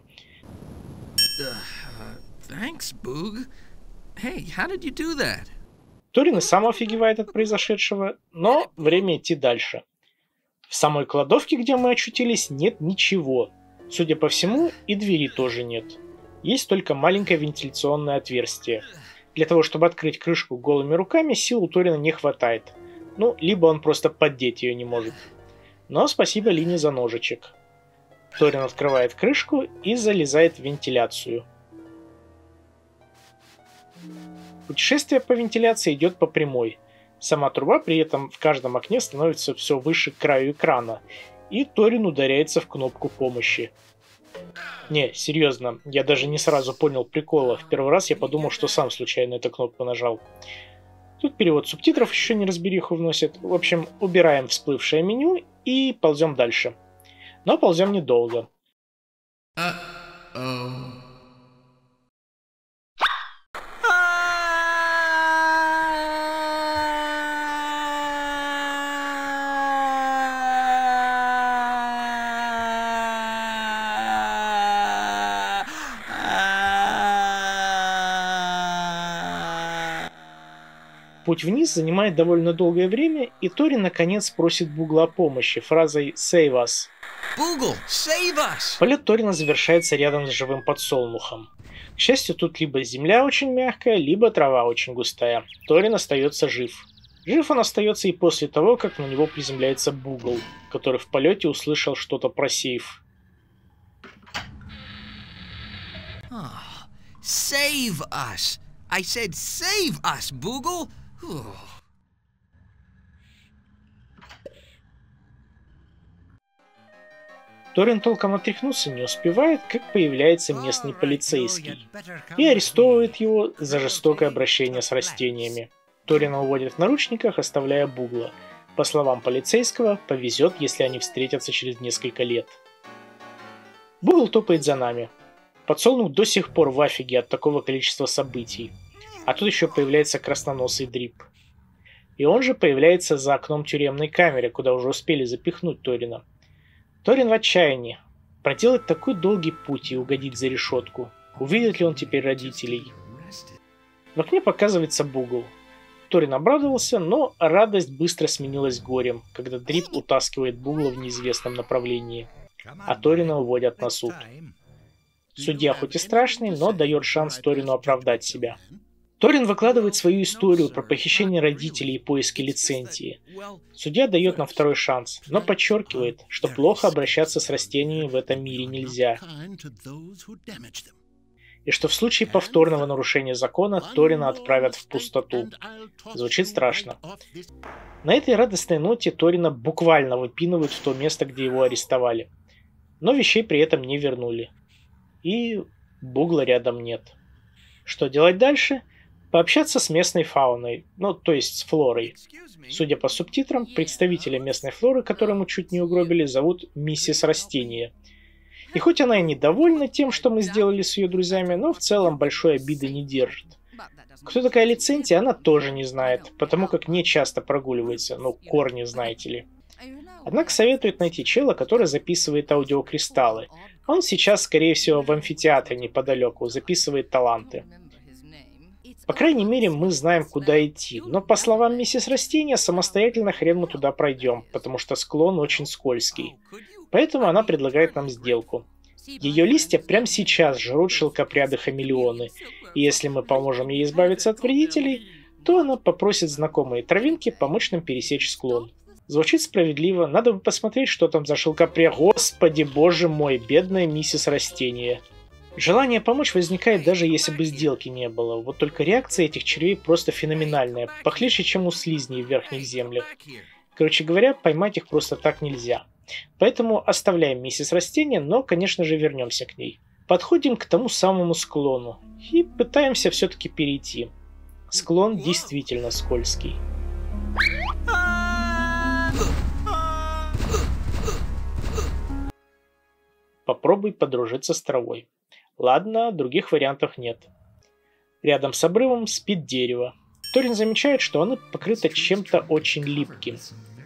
Thanks, Boog. Hey, how did you do that? Торин и сам офигевает от произошедшего, но время идти дальше. В самой кладовке, где мы очутились, нет ничего. Судя по всему, и двери тоже нет. Есть только маленькое вентиляционное отверстие. Для того, чтобы открыть крышку голыми руками, сил у Торина не хватает. Ну, либо он просто поддеть ее не может. Но спасибо Лине за ножичек. Торин открывает крышку и залезает в вентиляцию. Путешествие по вентиляции идет по прямой. Сама труба при этом в каждом окне становится все выше к краю экрана, и Торин ударяется в кнопку помощи. Не, серьезно, я даже не сразу понял прикола. В первый раз я подумал, что сам случайно эту кнопку нажал. Тут перевод субтитров еще не разбериху вносит. В общем, убираем всплывшее меню и ползем дальше. Но ползем недолго. Uh-oh. Путь вниз занимает довольно долгое время, и Торин наконец просит Бугла о помощи фразой «Save us». Бугл, save us! Полет Торина завершается рядом с живым подсолнухом. К счастью, тут либо земля очень мягкая, либо трава очень густая. Торин остается жив. Жив он остается и после того, как на него приземляется Бугл, который в полете услышал что-то про сейф. Oh, save us! I said save us, Bugle! Торин толком отряхнуться не успевает, как появляется местный полицейский и арестовывает его за жестокое обращение с растениями. Торина уводят в наручниках, оставляя Бугла. По словам полицейского, повезет, если они встретятся через несколько лет. Бугл топает за нами. Подсолнух до сих пор в афиге от такого количества событий. А тут еще появляется красноносый Дрип. И он же появляется за окном тюремной камеры, куда уже успели запихнуть Торина. Торин в отчаянии. Проделать такой долгий путь и угодить за решетку. Увидит ли он теперь родителей? В окне показывается Бугл. Торин обрадовался, но радость быстро сменилась горем, когда Дрип утаскивает Бугла в неизвестном направлении. А Торина уводят на суд. Судья хоть и страшный, но дает шанс Торину оправдать себя. Торин выкладывает свою историю про похищение родителей и поиски лицензии. Судья дает нам второй шанс, но подчеркивает, что плохо обращаться с растениями в этом мире нельзя. И что в случае повторного нарушения закона Торина отправят в пустоту. Звучит страшно. На этой радостной ноте Торина буквально выпинывают в то место, где его арестовали. Но вещей при этом не вернули. И Бугла рядом нет. Что делать дальше? Пообщаться с местной фауной, ну, то есть с флорой. Судя по субтитрам, представителя местной флоры, которую мы чуть не угробили, зовут Миссис Растение. И хоть она и недовольна тем, что мы сделали с ее друзьями, но в целом большой обиды не держит. Кто такая Лицентия, она тоже не знает, потому как не часто прогуливается, ну, корни, знаете ли. Однако советует найти чела, который записывает аудиокристаллы. Он сейчас, скорее всего, в амфитеатре неподалеку, записывает таланты. По крайней мере, мы знаем, куда идти. Но, по словам миссис Растения, самостоятельно хрен мы туда пройдем, потому что склон очень скользкий. Поэтому она предлагает нам сделку. Ее листья прямо сейчас жрут шелкопряды-хамелеоны, и если мы поможем ей избавиться от вредителей, то она попросит знакомые травинки помочь нам пересечь склон. Звучит справедливо, надо бы посмотреть, что там за шелкопряд. Господи, боже мой, бедная миссис Растения. Желание помочь возникает даже если бы сделки не было, вот только реакция этих червей просто феноменальная, похлеще, чем у слизней в верхних землях. Короче говоря, поймать их просто так нельзя. Поэтому оставляем миссис Растения, но, конечно же, вернемся к ней. Подходим к тому самому склону и пытаемся все-таки перейти. Склон действительно скользкий. Попробуй подружиться с травой. Ладно, других вариантов нет. Рядом с обрывом спит дерево. Торин замечает, что оно покрыто чем-то очень липким.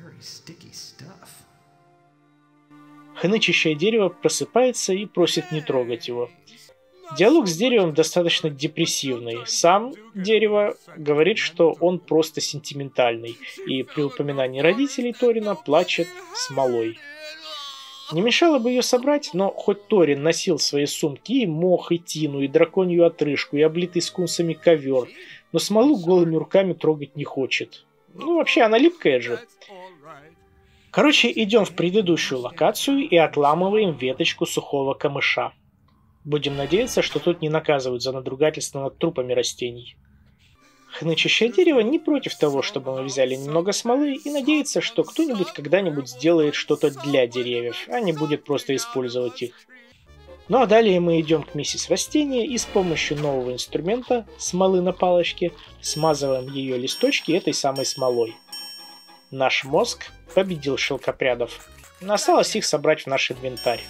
Хнычащее дерево просыпается и просит не трогать его. Диалог с деревом достаточно депрессивный. Сам дерево говорит, что он просто сентиментальный, и при упоминании родителей Торина плачет смолой. Не мешало бы ее собрать, но хоть Торин носил в своей сумке и мох, и тину, и драконью отрыжку, и облитый скунсами ковер, но смолу голыми руками трогать не хочет. Ну, вообще, она липкая же. Короче, идем в предыдущую локацию и отламываем веточку сухого камыша. Будем надеяться, что тут не наказывают за надругательство над трупами растений. Хнычащее дерево не против того, чтобы мы взяли немного смолы, и надеется, что кто-нибудь когда-нибудь сделает что-то для деревьев, а не будет просто использовать их. Ну а далее мы идем к миссис Растения и с помощью нового инструмента, смолы на палочке, смазываем ее листочки этой самой смолой. Наш мозг победил шелкопрядов. Осталось их собрать в наш инвентарь.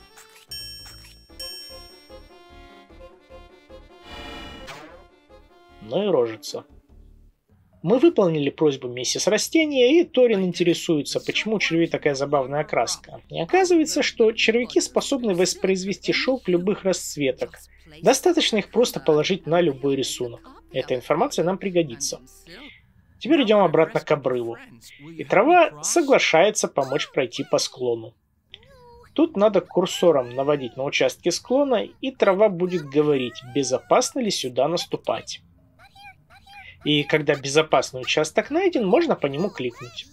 Ну и рожица. Мы выполнили просьбу миссис Растения, и Торин интересуется, почему у червей такая забавная окраска. И оказывается, что червяки способны воспроизвести шелк любых расцветок. Достаточно их просто положить на любой рисунок. Эта информация нам пригодится. Теперь идем обратно к обрыву. И трава соглашается помочь пройти по склону. Тут надо курсором наводить на участки склона, и трава будет говорить, безопасно ли сюда наступать. И когда безопасный участок найден, можно по нему кликнуть.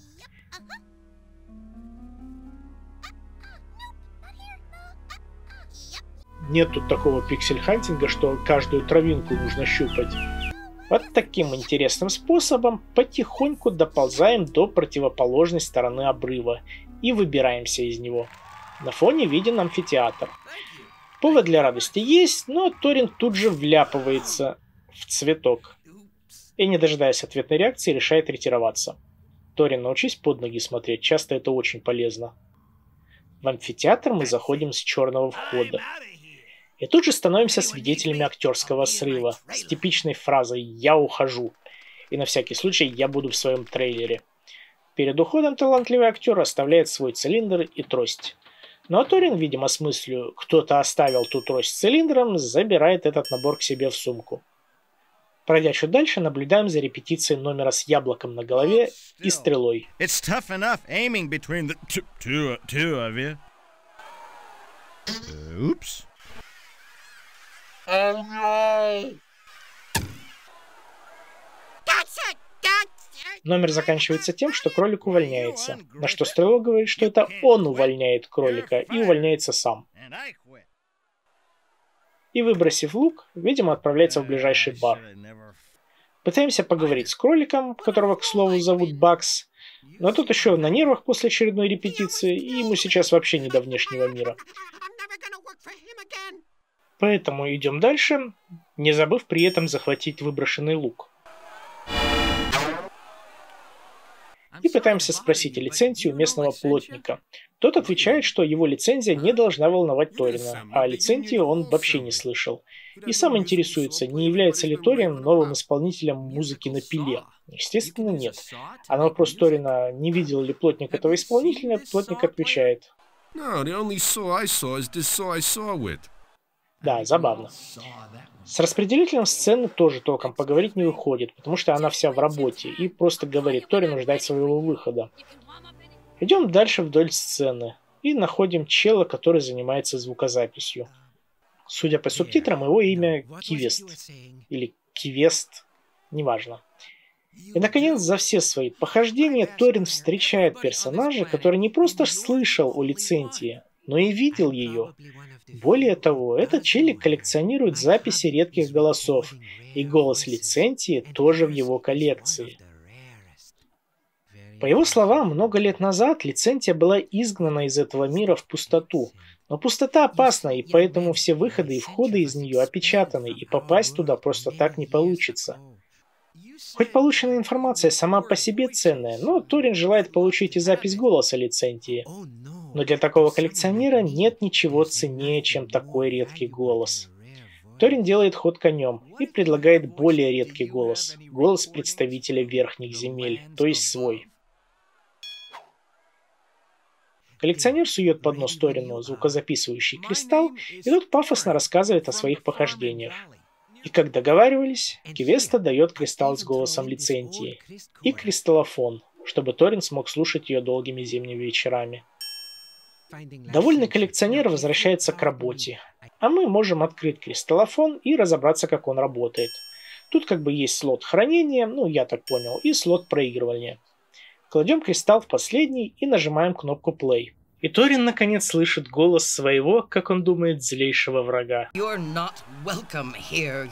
Нет тут такого пиксель-хантинга, что каждую травинку нужно щупать. Вот таким интересным способом потихоньку доползаем до противоположной стороны обрыва и выбираемся из него. На фоне виден амфитеатр. Повод для радости есть, но Торин тут же вляпывается в цветок. И, не дожидаясь ответной реакции, решает ретироваться. Торин, научись под ноги смотреть, часто это очень полезно. В амфитеатр мы заходим с черного входа. И тут же становимся свидетелями актерского срыва с типичной фразой «Я ухожу». И на всякий случай «Я буду в своем трейлере». Перед уходом талантливый актер оставляет свой цилиндр и трость. Ну а Торин, видимо с мыслью «Кто-то оставил ту трость с цилиндром», забирает этот набор к себе в сумку. Пройдя чуть дальше, наблюдаем за репетицией номера с яблоком на голове и стрелой. Oops. Oh no! Номер заканчивается тем, что кролик увольняется, на что стрелок говорит, что это он увольняет кролика и увольняется сам. И, выбросив лук, видимо, отправляется в ближайший бар. Пытаемся поговорить с кроликом, которого, к слову, зовут Бакс, но тот еще на нервах после очередной репетиции, и ему сейчас вообще не до внешнего мира. Поэтому идем дальше, не забыв при этом захватить выброшенный лук. И пытаемся спросить о лицензии у местного плотника. Тот отвечает, что его лицензия не должна волновать Торина, а о лицензии он вообще не слышал. И сам интересуется, не является ли Торин новым исполнителем музыки на пиле. Естественно, нет. А на вопрос Торина, не видел ли плотник этого исполнителя, плотник отвечает. Да, забавно. С распределителем сцены тоже толком поговорить не выходит, потому что она вся в работе и просто говорит Торину ждать своего выхода. Идем дальше вдоль сцены и находим чела, который занимается звукозаписью. Судя по субтитрам, его имя Кивест. Или Кивест, неважно. И, наконец, за все свои похождения Торин встречает персонажа, который не просто слышал о Лицентии, но и видел ее. Более того, этот челик коллекционирует записи редких голосов, и голос Лицентии тоже в его коллекции. По его словам, много лет назад Лицентия была изгнана из этого мира в пустоту. Но пустота опасна, и поэтому все выходы и входы из нее опечатаны, и попасть туда просто так не получится. Хоть полученная информация сама по себе ценная, но Торин желает получить и запись голоса Лицентии. Но для такого коллекционера нет ничего ценнее, чем такой редкий голос. Торин делает ход конем и предлагает более редкий голос. Голос представителя верхних земель, то есть свой. Коллекционер сует под нос Торину звукозаписывающий кристалл, и тот пафосно рассказывает о своих похождениях. И как договаривались, Кивеста дает кристалл с голосом Лицентии и кристаллофон, чтобы Торин смог слушать ее долгими зимними вечерами. Довольный коллекционер возвращается к работе, а мы можем открыть кристаллофон и разобраться, как он работает. Тут как бы есть слот хранения, ну я так понял, и слот проигрывания. Кладем кристалл в последний и нажимаем кнопку play. И Торин наконец слышит голос своего, как он думает, злейшего врага. Here,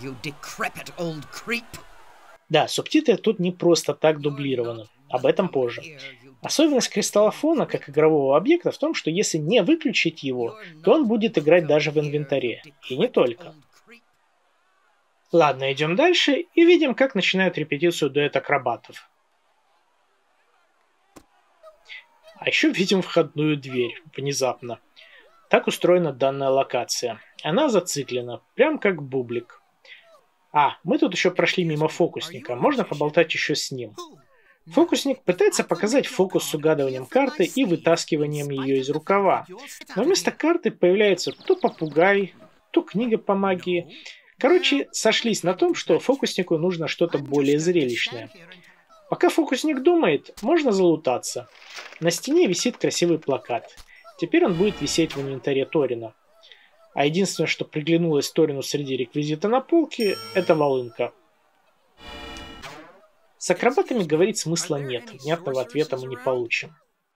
да, субтитры тут не просто так дублированы. Об этом позже. Особенность кристаллофона как игрового объекта в том, что если не выключить его, то он будет играть даже в инвентаре. И не только. Ладно, идем дальше и видим, как начинают репетицию дуэт акробатов. А еще видим входную дверь, внезапно. Так устроена данная локация. Она зациклена, прям как бублик. А, мы тут еще прошли мимо фокусника, можно поболтать еще с ним. Фокусник пытается показать фокус с угадыванием карты и вытаскиванием ее из рукава. Но вместо карты появляется то попугай, то книга по магии. Короче, сошлись на том, что фокуснику нужно что-то более зрелищное. Пока фокусник думает, можно залутаться. На стене висит красивый плакат. Теперь он будет висеть в инвентаре Торина. А единственное, что приглянулось Торину среди реквизита на полке, это волынка. С акробатами говорить смысла нет, внятного ответа мы не получим.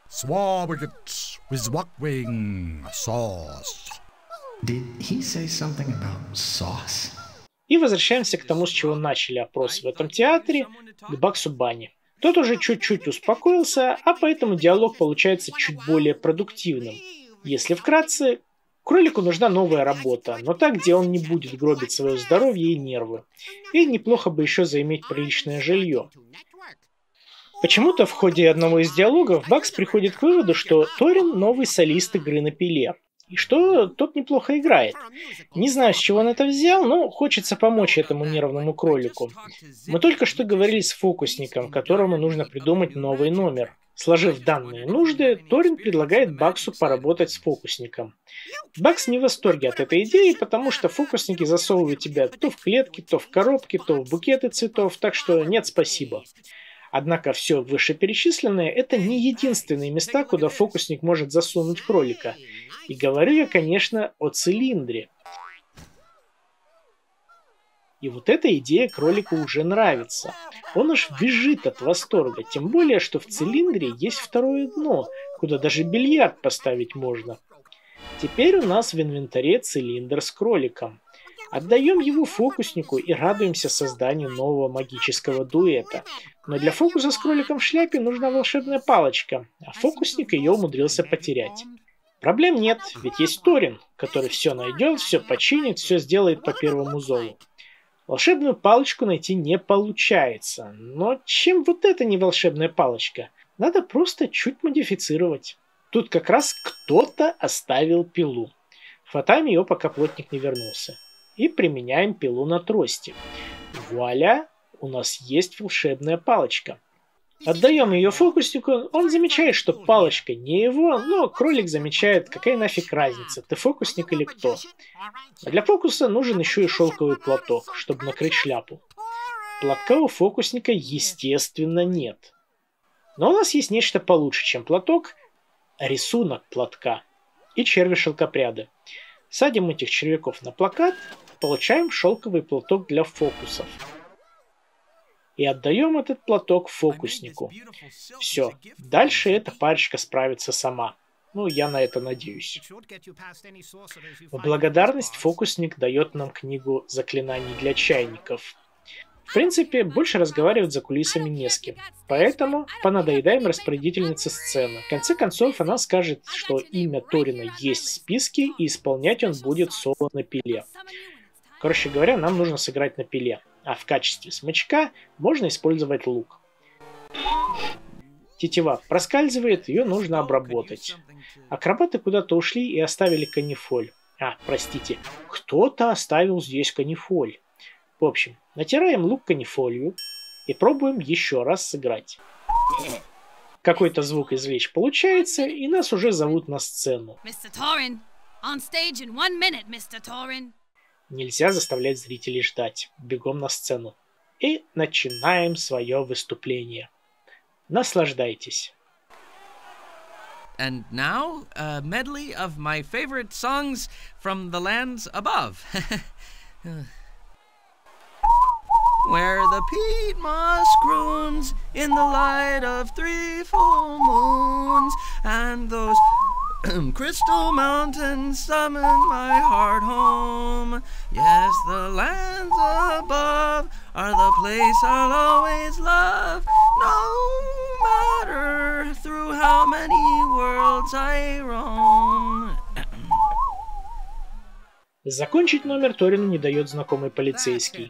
И возвращаемся к тому, с чего начали опрос в этом театре, к Баксу Банни. Тот уже чуть-чуть успокоился, а поэтому диалог получается чуть более продуктивным. Если вкратце, кролику нужна новая работа, но та, где он не будет гробить свое здоровье и нервы. И неплохо бы еще заиметь приличное жилье. Почему-то в ходе одного из диалогов Бакс приходит к выводу, что Торин новый солист игры на пиле. И что тот неплохо играет. Не знаю, с чего он это взял, но хочется помочь этому нервному кролику. Мы только что говорили с фокусником, которому нужно придумать новый номер. Сложив данные нужды, Торин предлагает Баксу поработать с фокусником. Бакс не в восторге от этой идеи, потому что фокусники засовывают тебя то в клетки, то в коробки, то в букеты цветов, так что нет спасибо. Однако все вышеперечисленное – это не единственные места, куда фокусник может засунуть кролика. И говорю я, конечно, о цилиндре. И вот эта идея кролику уже нравится. Он аж визжит от восторга, тем более, что в цилиндре есть второе дно, куда даже бильярд поставить можно. Теперь у нас в инвентаре цилиндр с кроликом. Отдаем его фокуснику и радуемся созданию нового магического дуэта. Но для фокуса с кроликом в шляпе нужна волшебная палочка, а фокусник ее умудрился потерять. Проблем нет, ведь есть Торин, который все найдет, все починит, все сделает по первому зову. Волшебную палочку найти не получается, но чем вот эта не волшебная палочка? Надо просто чуть модифицировать. Тут как раз кто-то оставил пилу. Хватаем ее, пока плотник не вернулся. И применяем пилу на трости. Вуаля! У нас есть волшебная палочка. Отдаем ее фокуснику, он замечает, что палочка не его, но кролик замечает, какая нафиг разница, ты фокусник или кто. А для фокуса нужен еще и шелковый платок, чтобы накрыть шляпу. Платка у фокусника, естественно, нет. Но у нас есть нечто получше, чем платок, рисунок платка и черви-шелкопряды. Садим этих червяков на плакат, получаем шелковый платок для фокусов. И отдаем этот платок фокуснику. Все, дальше эта парочка справится сама. Ну, я на это надеюсь. В благодарность фокусник дает нам книгу заклинаний для чайников. В принципе, больше разговаривать за кулисами не с кем. Поэтому понадоедаем распорядительнице сцены. В конце концов, она скажет, что имя Торина есть в списке, и исполнять он будет соло на пиле. Короче говоря, нам нужно сыграть на пиле. А в качестве смычка можно использовать лук. Тетива проскальзывает, ее нужно обработать. Акробаты куда-то ушли и оставили канифоль. А, простите, кто-то оставил здесь канифоль. В общем, натираем лук канифолью и пробуем еще раз сыграть. Какой-то звук извлечь получается, и нас уже зовут на сцену. мистер Torin, on stage in one minute, мистер Torin. Нельзя заставлять зрителей ждать. Бегом на сцену. И начинаем свое выступление. Наслаждайтесь. And now, a medley of my favorite songs from the lands above. Where the peat moss groans in the light of three full moons, and those crystal mountains summon my heart home. Yes, the lands above are the place I'll always love, no matter through how many worlds I roam. Закончить номер Торину не дает знакомый полицейский.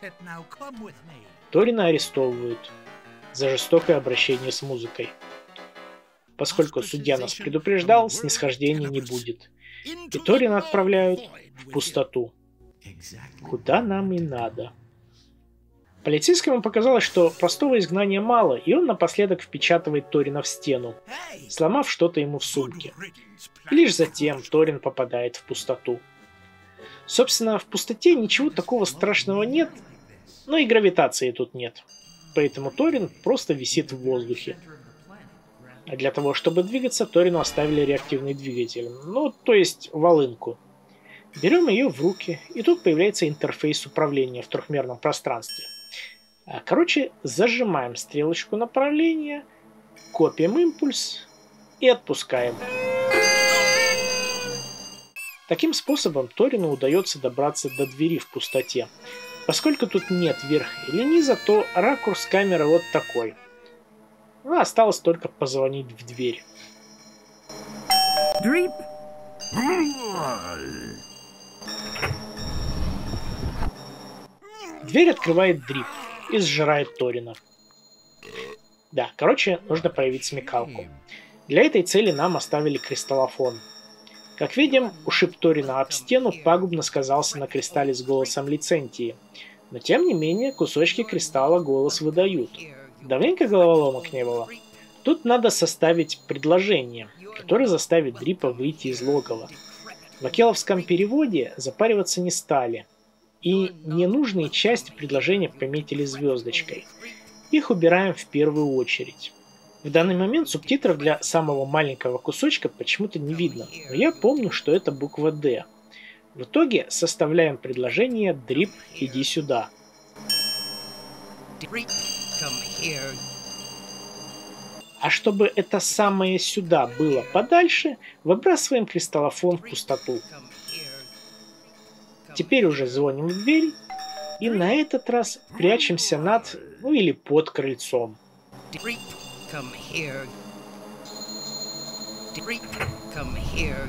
Торина арестовывают за жестокое обращение с музыкой. Поскольку судья нас предупреждал, снисхождения не будет. И Торина отправляют в пустоту. Куда нам и надо. Полицейскому показалось, что простого изгнания мало, и он напоследок впечатывает Торина в стену, сломав что-то ему в сумке. И лишь затем Торин попадает в пустоту. Собственно, в пустоте ничего такого страшного нет, но и гравитации тут нет. Поэтому Торин просто висит в воздухе. А для того, чтобы двигаться, Торину оставили реактивный двигатель, ну, то есть волынку. Берем ее в руки, и тут появляется интерфейс управления в трехмерном пространстве. Короче, зажимаем стрелочку направления, копируем импульс и отпускаем. Таким способом Торину удается добраться до двери в пустоте. Поскольку тут нет верха или низа, то ракурс камеры вот такой. Ну, осталось только позвонить в дверь. Дрип. Дверь открывает Дрип и сжирает Торина. Да, короче, нужно проявить смекалку. Для этой цели нам оставили кристаллофон. Как видим, ушиб Торина об стену пагубно сказался на кристалле с голосом Лицентии. Но тем не менее, кусочки кристалла голос выдают. Давненько головоломок не было. Тут надо составить предложение, которое заставит Дрипа выйти из логова. В акеловском переводе запариваться не стали. И ненужные части предложения пометили звездочкой. Их убираем в первую очередь. В данный момент субтитров для самого маленького кусочка почему-то не видно, но я помню, что это буква «Д». В итоге составляем предложение «Дрип, иди сюда». А чтобы это самое «сюда» было подальше, выбрасываем кристаллофон в пустоту. Теперь уже звоним в дверь и на этот раз прячемся над, ну или под крыльцом. Come here. Dрип, come here.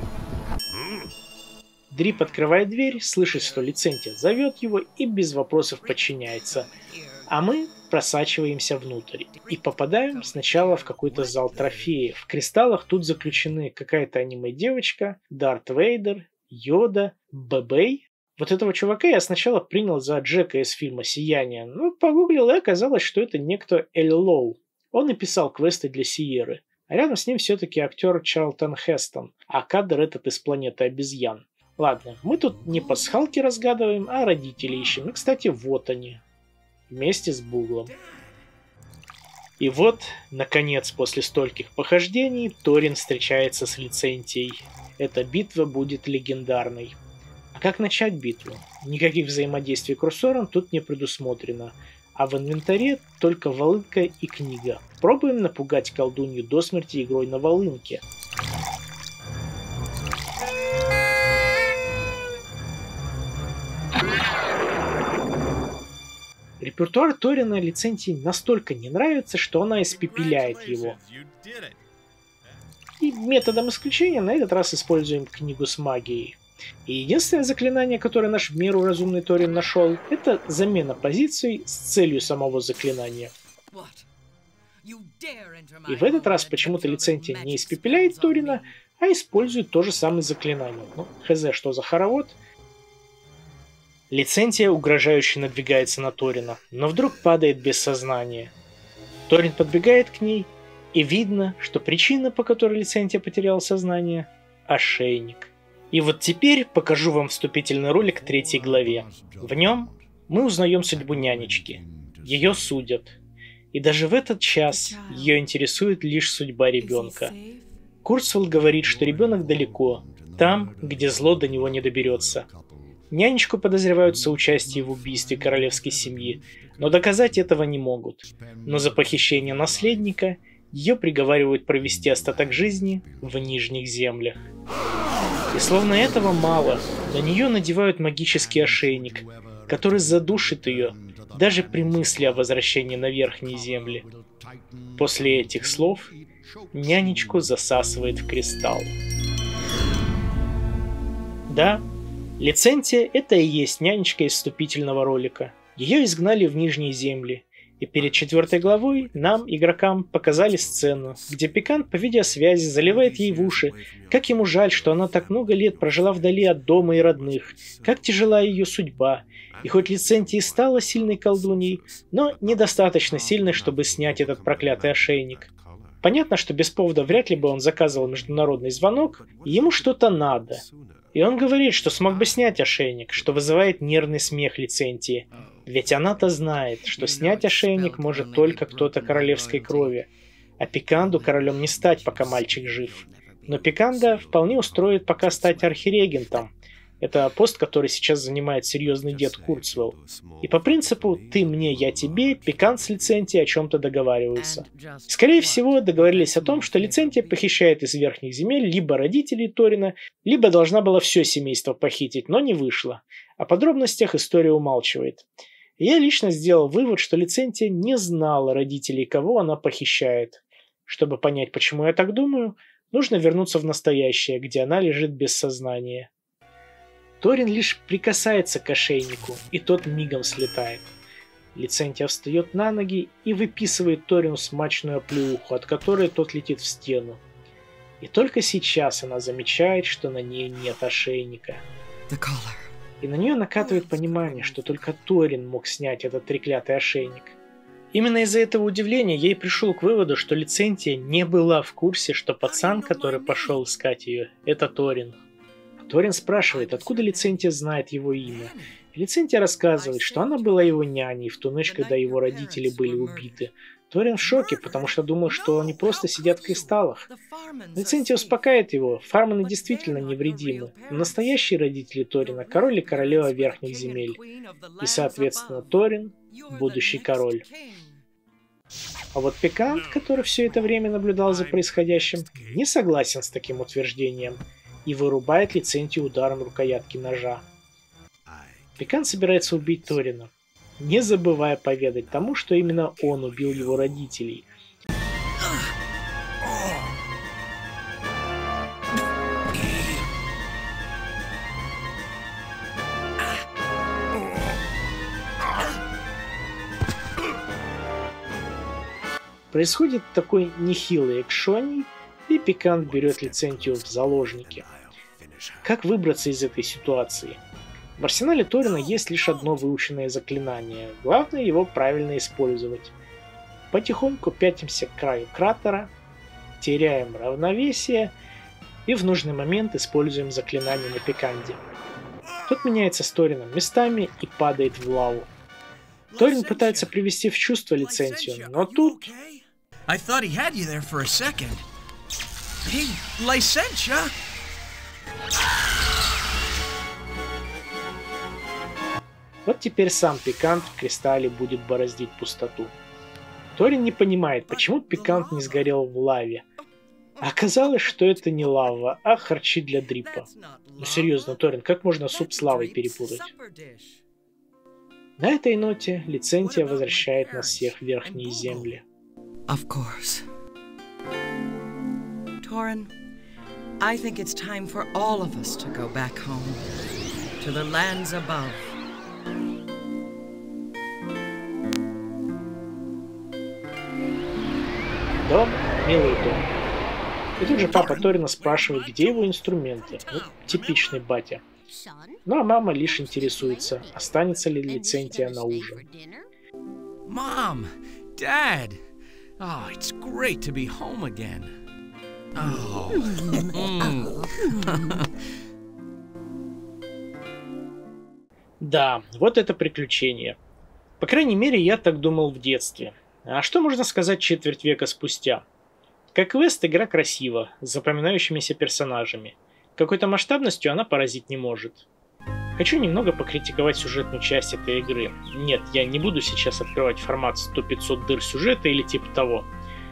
Дрип открывает дверь, слышит, что Лицентия зовет его и без вопросов подчиняется. А мы просачиваемся внутрь и попадаем сначала в какой-то зал трофеев. В кристаллах тут заключены какая-то аниме-девочка, Дарт Вейдер, Йода, Бэбэй. Вот этого чувака я сначала принял за Джека из фильма «Сияние», но погуглил и оказалось, что это некто Эль Лоу. Он и писал квесты для Сиеры. А рядом с ним все-таки актер Чарлтон Хестон, а кадр этот из «Планеты обезьян». Ладно, мы тут не пасхалки разгадываем, а родителей ищем. И, кстати, вот они. Вместе с Буглом. И вот, наконец, после стольких похождений, Торин встречается с Лицентией. Эта битва будет легендарной. А как начать битву? Никаких взаимодействий курсором тут не предусмотрено. А в инвентаре только волынка и книга. Пробуем напугать колдунью до смерти игрой на волынке. Репертуар Торина Лицентии настолько не нравится, что она испепеляет его. И методом исключения на этот раз используем книгу с магией. И единственное заклинание, которое наш в меру разумный Торин нашел, это замена позиций с целью самого заклинания. И в этот раз почему-то Лицентия не испепеляет Торина, а использует то же самое заклинание. Ну, хз, что за хоровод. Лицентия угрожающе надвигается на Торина, но вдруг падает без сознания. Торин подбегает к ней, и видно, что причина, по которой Лицентия потеряла сознание – ошейник. И вот теперь покажу вам вступительный ролик к третьей главе. В нем мы узнаем судьбу нянечки. Ее судят. И даже в этот час ее интересует лишь судьба ребенка. Курцвелл говорит, что ребенок далеко, там, где зло до него не доберется. Нянечку подозревают в соучастии в убийстве королевской семьи, но доказать этого не могут. Но за похищение наследника ее приговаривают провести остаток жизни в Нижних землях. И словно этого мало, на нее надевают магический ошейник, который задушит ее даже при мысли о возвращении на Верхние земли. После этих слов нянечку засасывает в кристалл. Да, Лицентия — это и есть нянечка из вступительного ролика. Ее изгнали в Нижние земли. И перед четвертой главой нам, игрокам, показали сцену, где Пикант по видеосвязи заливает ей в уши, как ему жаль, что она так много лет прожила вдали от дома и родных, как тяжела ее судьба. И хоть Лицентия стала сильной колдуньей, но недостаточно сильной, чтобы снять этот проклятый ошейник. Понятно, что без повода вряд ли бы он заказывал международный звонок, и ему что-то надо. И он говорит, что смог бы снять ошейник, что вызывает нервный смех Лицентии. Ведь она-то знает, что снять ошейник может только кто-то королевской крови. А Пиканду королем не стать, пока мальчик жив. Но Пиканда вполне устроит пока стать архирегентом. Это пост, который сейчас занимает серьезный дед Курцвелл. И по принципу «ты мне, я тебе» Пикант с Лицентией о чем-то договариваются. Скорее всего, договорились о том, что Лицентия похищает из Верхних земель либо родителей Торина, либо должна была все семейство похитить, но не вышло. О подробностях история умалчивает. И я лично сделал вывод, что Лицентия не знала родителей, кого она похищает. Чтобы понять, почему я так думаю, нужно вернуться в настоящее, где она лежит без сознания. Торин лишь прикасается к ошейнику, и тот мигом слетает. Лицентия встает на ноги и выписывает Торину смачную оплеуху, от которой тот летит в стену. И только сейчас она замечает, что на ней нет ошейника. И на нее накатывает понимание, что только Торин мог снять этот треклятый ошейник. Именно из-за этого удивления я и пришел к выводу, что Лицентия не была в курсе, что пацан, который пошел искать ее, это Торин. Торин спрашивает, откуда Лицентия знает его имя. И Лицентия рассказывает, что она была его няней в ту ночь, когда его родители были убиты. Торин в шоке, потому что думал, что они просто сидят в кристаллах. Лицентия успокаивает его, фарманы действительно невредимы. Настоящие родители Торина – король и королева Верхних земель. И, соответственно, Торин – будущий король. А вот Пикант, который все это время наблюдал за происходящим, не согласен с таким утверждением и вырубает Лицентию ударом рукоятки ножа. Пикант собирается убить Торина, не забывая поведать тому, что именно он убил его родителей. Происходит такой нехилый экшоний, и Пикант берет Лицентию в заложники. Как выбраться из этой ситуации? В арсенале Торина есть лишь одно выученное заклинание, главное его правильно использовать. потихоньку пятимся к краю кратера, теряем равновесие и в нужный момент используем заклинание на пиканде. Тот меняется с Торином местами и падает в лаву. Торин пытается привести в чувство Лицентию, но тут... I thought he had you there for a second. Hey, Licentia! Вот теперь сам Пикант в кристалле будет бороздить пустоту. Торин не понимает, почему Пикант не сгорел в лаве. А оказалось, что это не лава, а харчи для дрипа. Ну серьезно, Торин, как можно суп с лавой перепутать? На этой ноте Лицентия возвращает нас всех в Верхние Земли. Of course. Torin, I think it's time for all of us to go back home, to the lands above. Дом, милый дом. И тут же папа Торина спрашивает, где его инструменты. Ну, типичный батя. Ну а мама лишь интересуется, останется ли Лицентия на ужин. Mom, Dad, oh, it's great to be home again. Oh. Да, вот это приключение. По крайней мере, я так думал в детстве. А что можно сказать четверть века спустя? Как квест, игра красива, с запоминающимися персонажами. Какой-то масштабностью она поразить не может. Хочу немного покритиковать сюжетную часть этой игры. Нет, я не буду сейчас открывать формат сто-пятьсот дыр сюжета или типа того.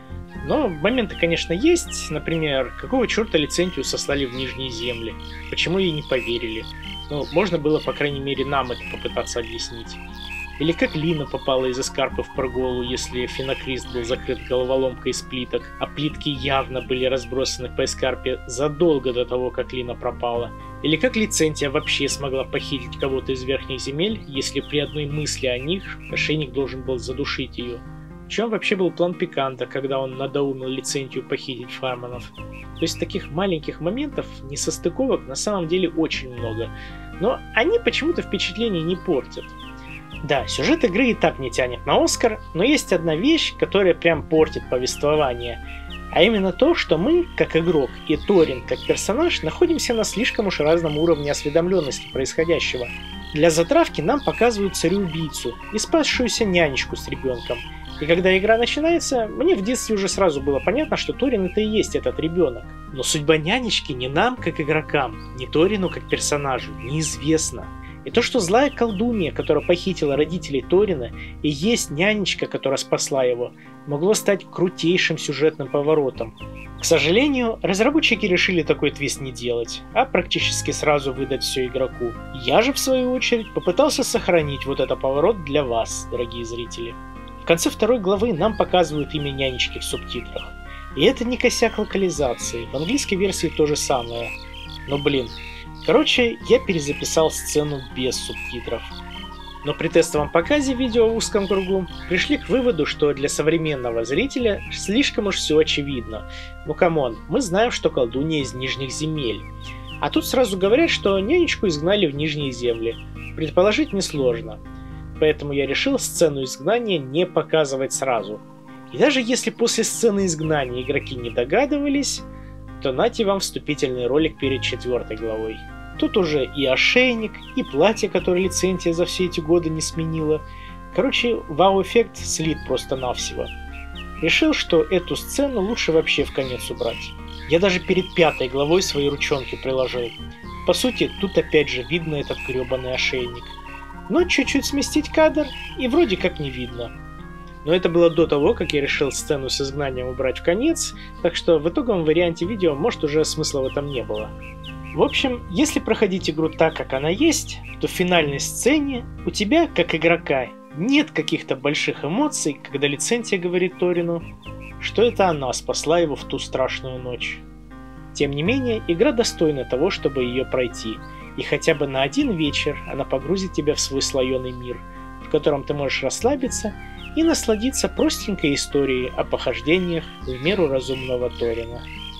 Но моменты, конечно, есть. Например, какого черта Лицентию сослали в Нижние Земли? Почему ей не поверили? Ну, можно было, по крайней мере, нам это попытаться объяснить. Или как Лина попала из эскарпы в Проголу, если Фенокрист был закрыт головоломкой из плиток, а плитки явно были разбросаны по эскарпе задолго до того, как Лина пропала. Или как Лицентия вообще смогла похитить кого-то из Верхних Земель, если при одной мысли о них ошейник должен был задушить ее. В чем вообще был план Пиканта, когда он надоумил Лицентию похитить фарманов? То есть таких маленьких моментов, несостыковок на самом деле очень много. Но они почему-то впечатление не портят. Да, сюжет игры и так не тянет на Оскар, но есть одна вещь, которая прям портит повествование. А именно то, что мы, как игрок, и Торин, как персонаж, находимся на слишком уж разном уровне осведомленности происходящего. Для затравки нам показывают цареубийцу и спасшуюся нянечку с ребенком. И когда игра начинается, мне в детстве уже сразу было понятно, что Торин это и есть этот ребенок. Но судьба нянечки ни нам, как игрокам, ни Торину, как персонажу, неизвестна. И то, что злая колдунья, которая похитила родителей Торина, и есть нянечка, которая спасла его, могло стать крутейшим сюжетным поворотом. К сожалению, разработчики решили такой твист не делать, а практически сразу выдать все игроку. Я же, в свою очередь, попытался сохранить вот этот поворот для вас, дорогие зрители. В конце второй главы нам показывают имя нянечки в субтитрах. И это не косяк локализации, в английской версии то же самое. Но блин. Короче, я перезаписал сцену без субтитров. Но при тестовом показе видео в узком кругу пришли к выводу, что для современного зрителя слишком уж все очевидно. Ну камон, мы знаем, что колдунья из Нижних Земель. А тут сразу говорят, что нянечку изгнали в Нижние Земли. Предположить несложно. Поэтому я решил сцену изгнания не показывать сразу. И даже если после сцены изгнания игроки не догадывались, то нате вам вступительный ролик перед четвертой главой. Тут уже и ошейник, и платье, которое Лицентия за все эти годы не сменила. Короче, вау-эффект слит просто-навсего. Решил, что эту сцену лучше вообще в конец убрать. Я даже перед пятой главой свои ручонки приложил. По сути, тут опять же видно этот гребаный ошейник. Но чуть-чуть сместить кадр, и вроде как не видно. Но это было до того, как я решил сцену с изгнанием убрать в конец, так что в итоговом варианте видео, может, уже смысла в этом не было. В общем, если проходить игру так, как она есть, то в финальной сцене у тебя, как игрока, нет каких-то больших эмоций, когда Лицентия говорит Торину, что это она спасла его в ту страшную ночь. Тем не менее, игра достойна того, чтобы ее пройти, и хотя бы на один вечер она погрузит тебя в свой слоеный мир, в котором ты можешь расслабиться и насладиться простенькой историей о похождениях в меру разумного Торина.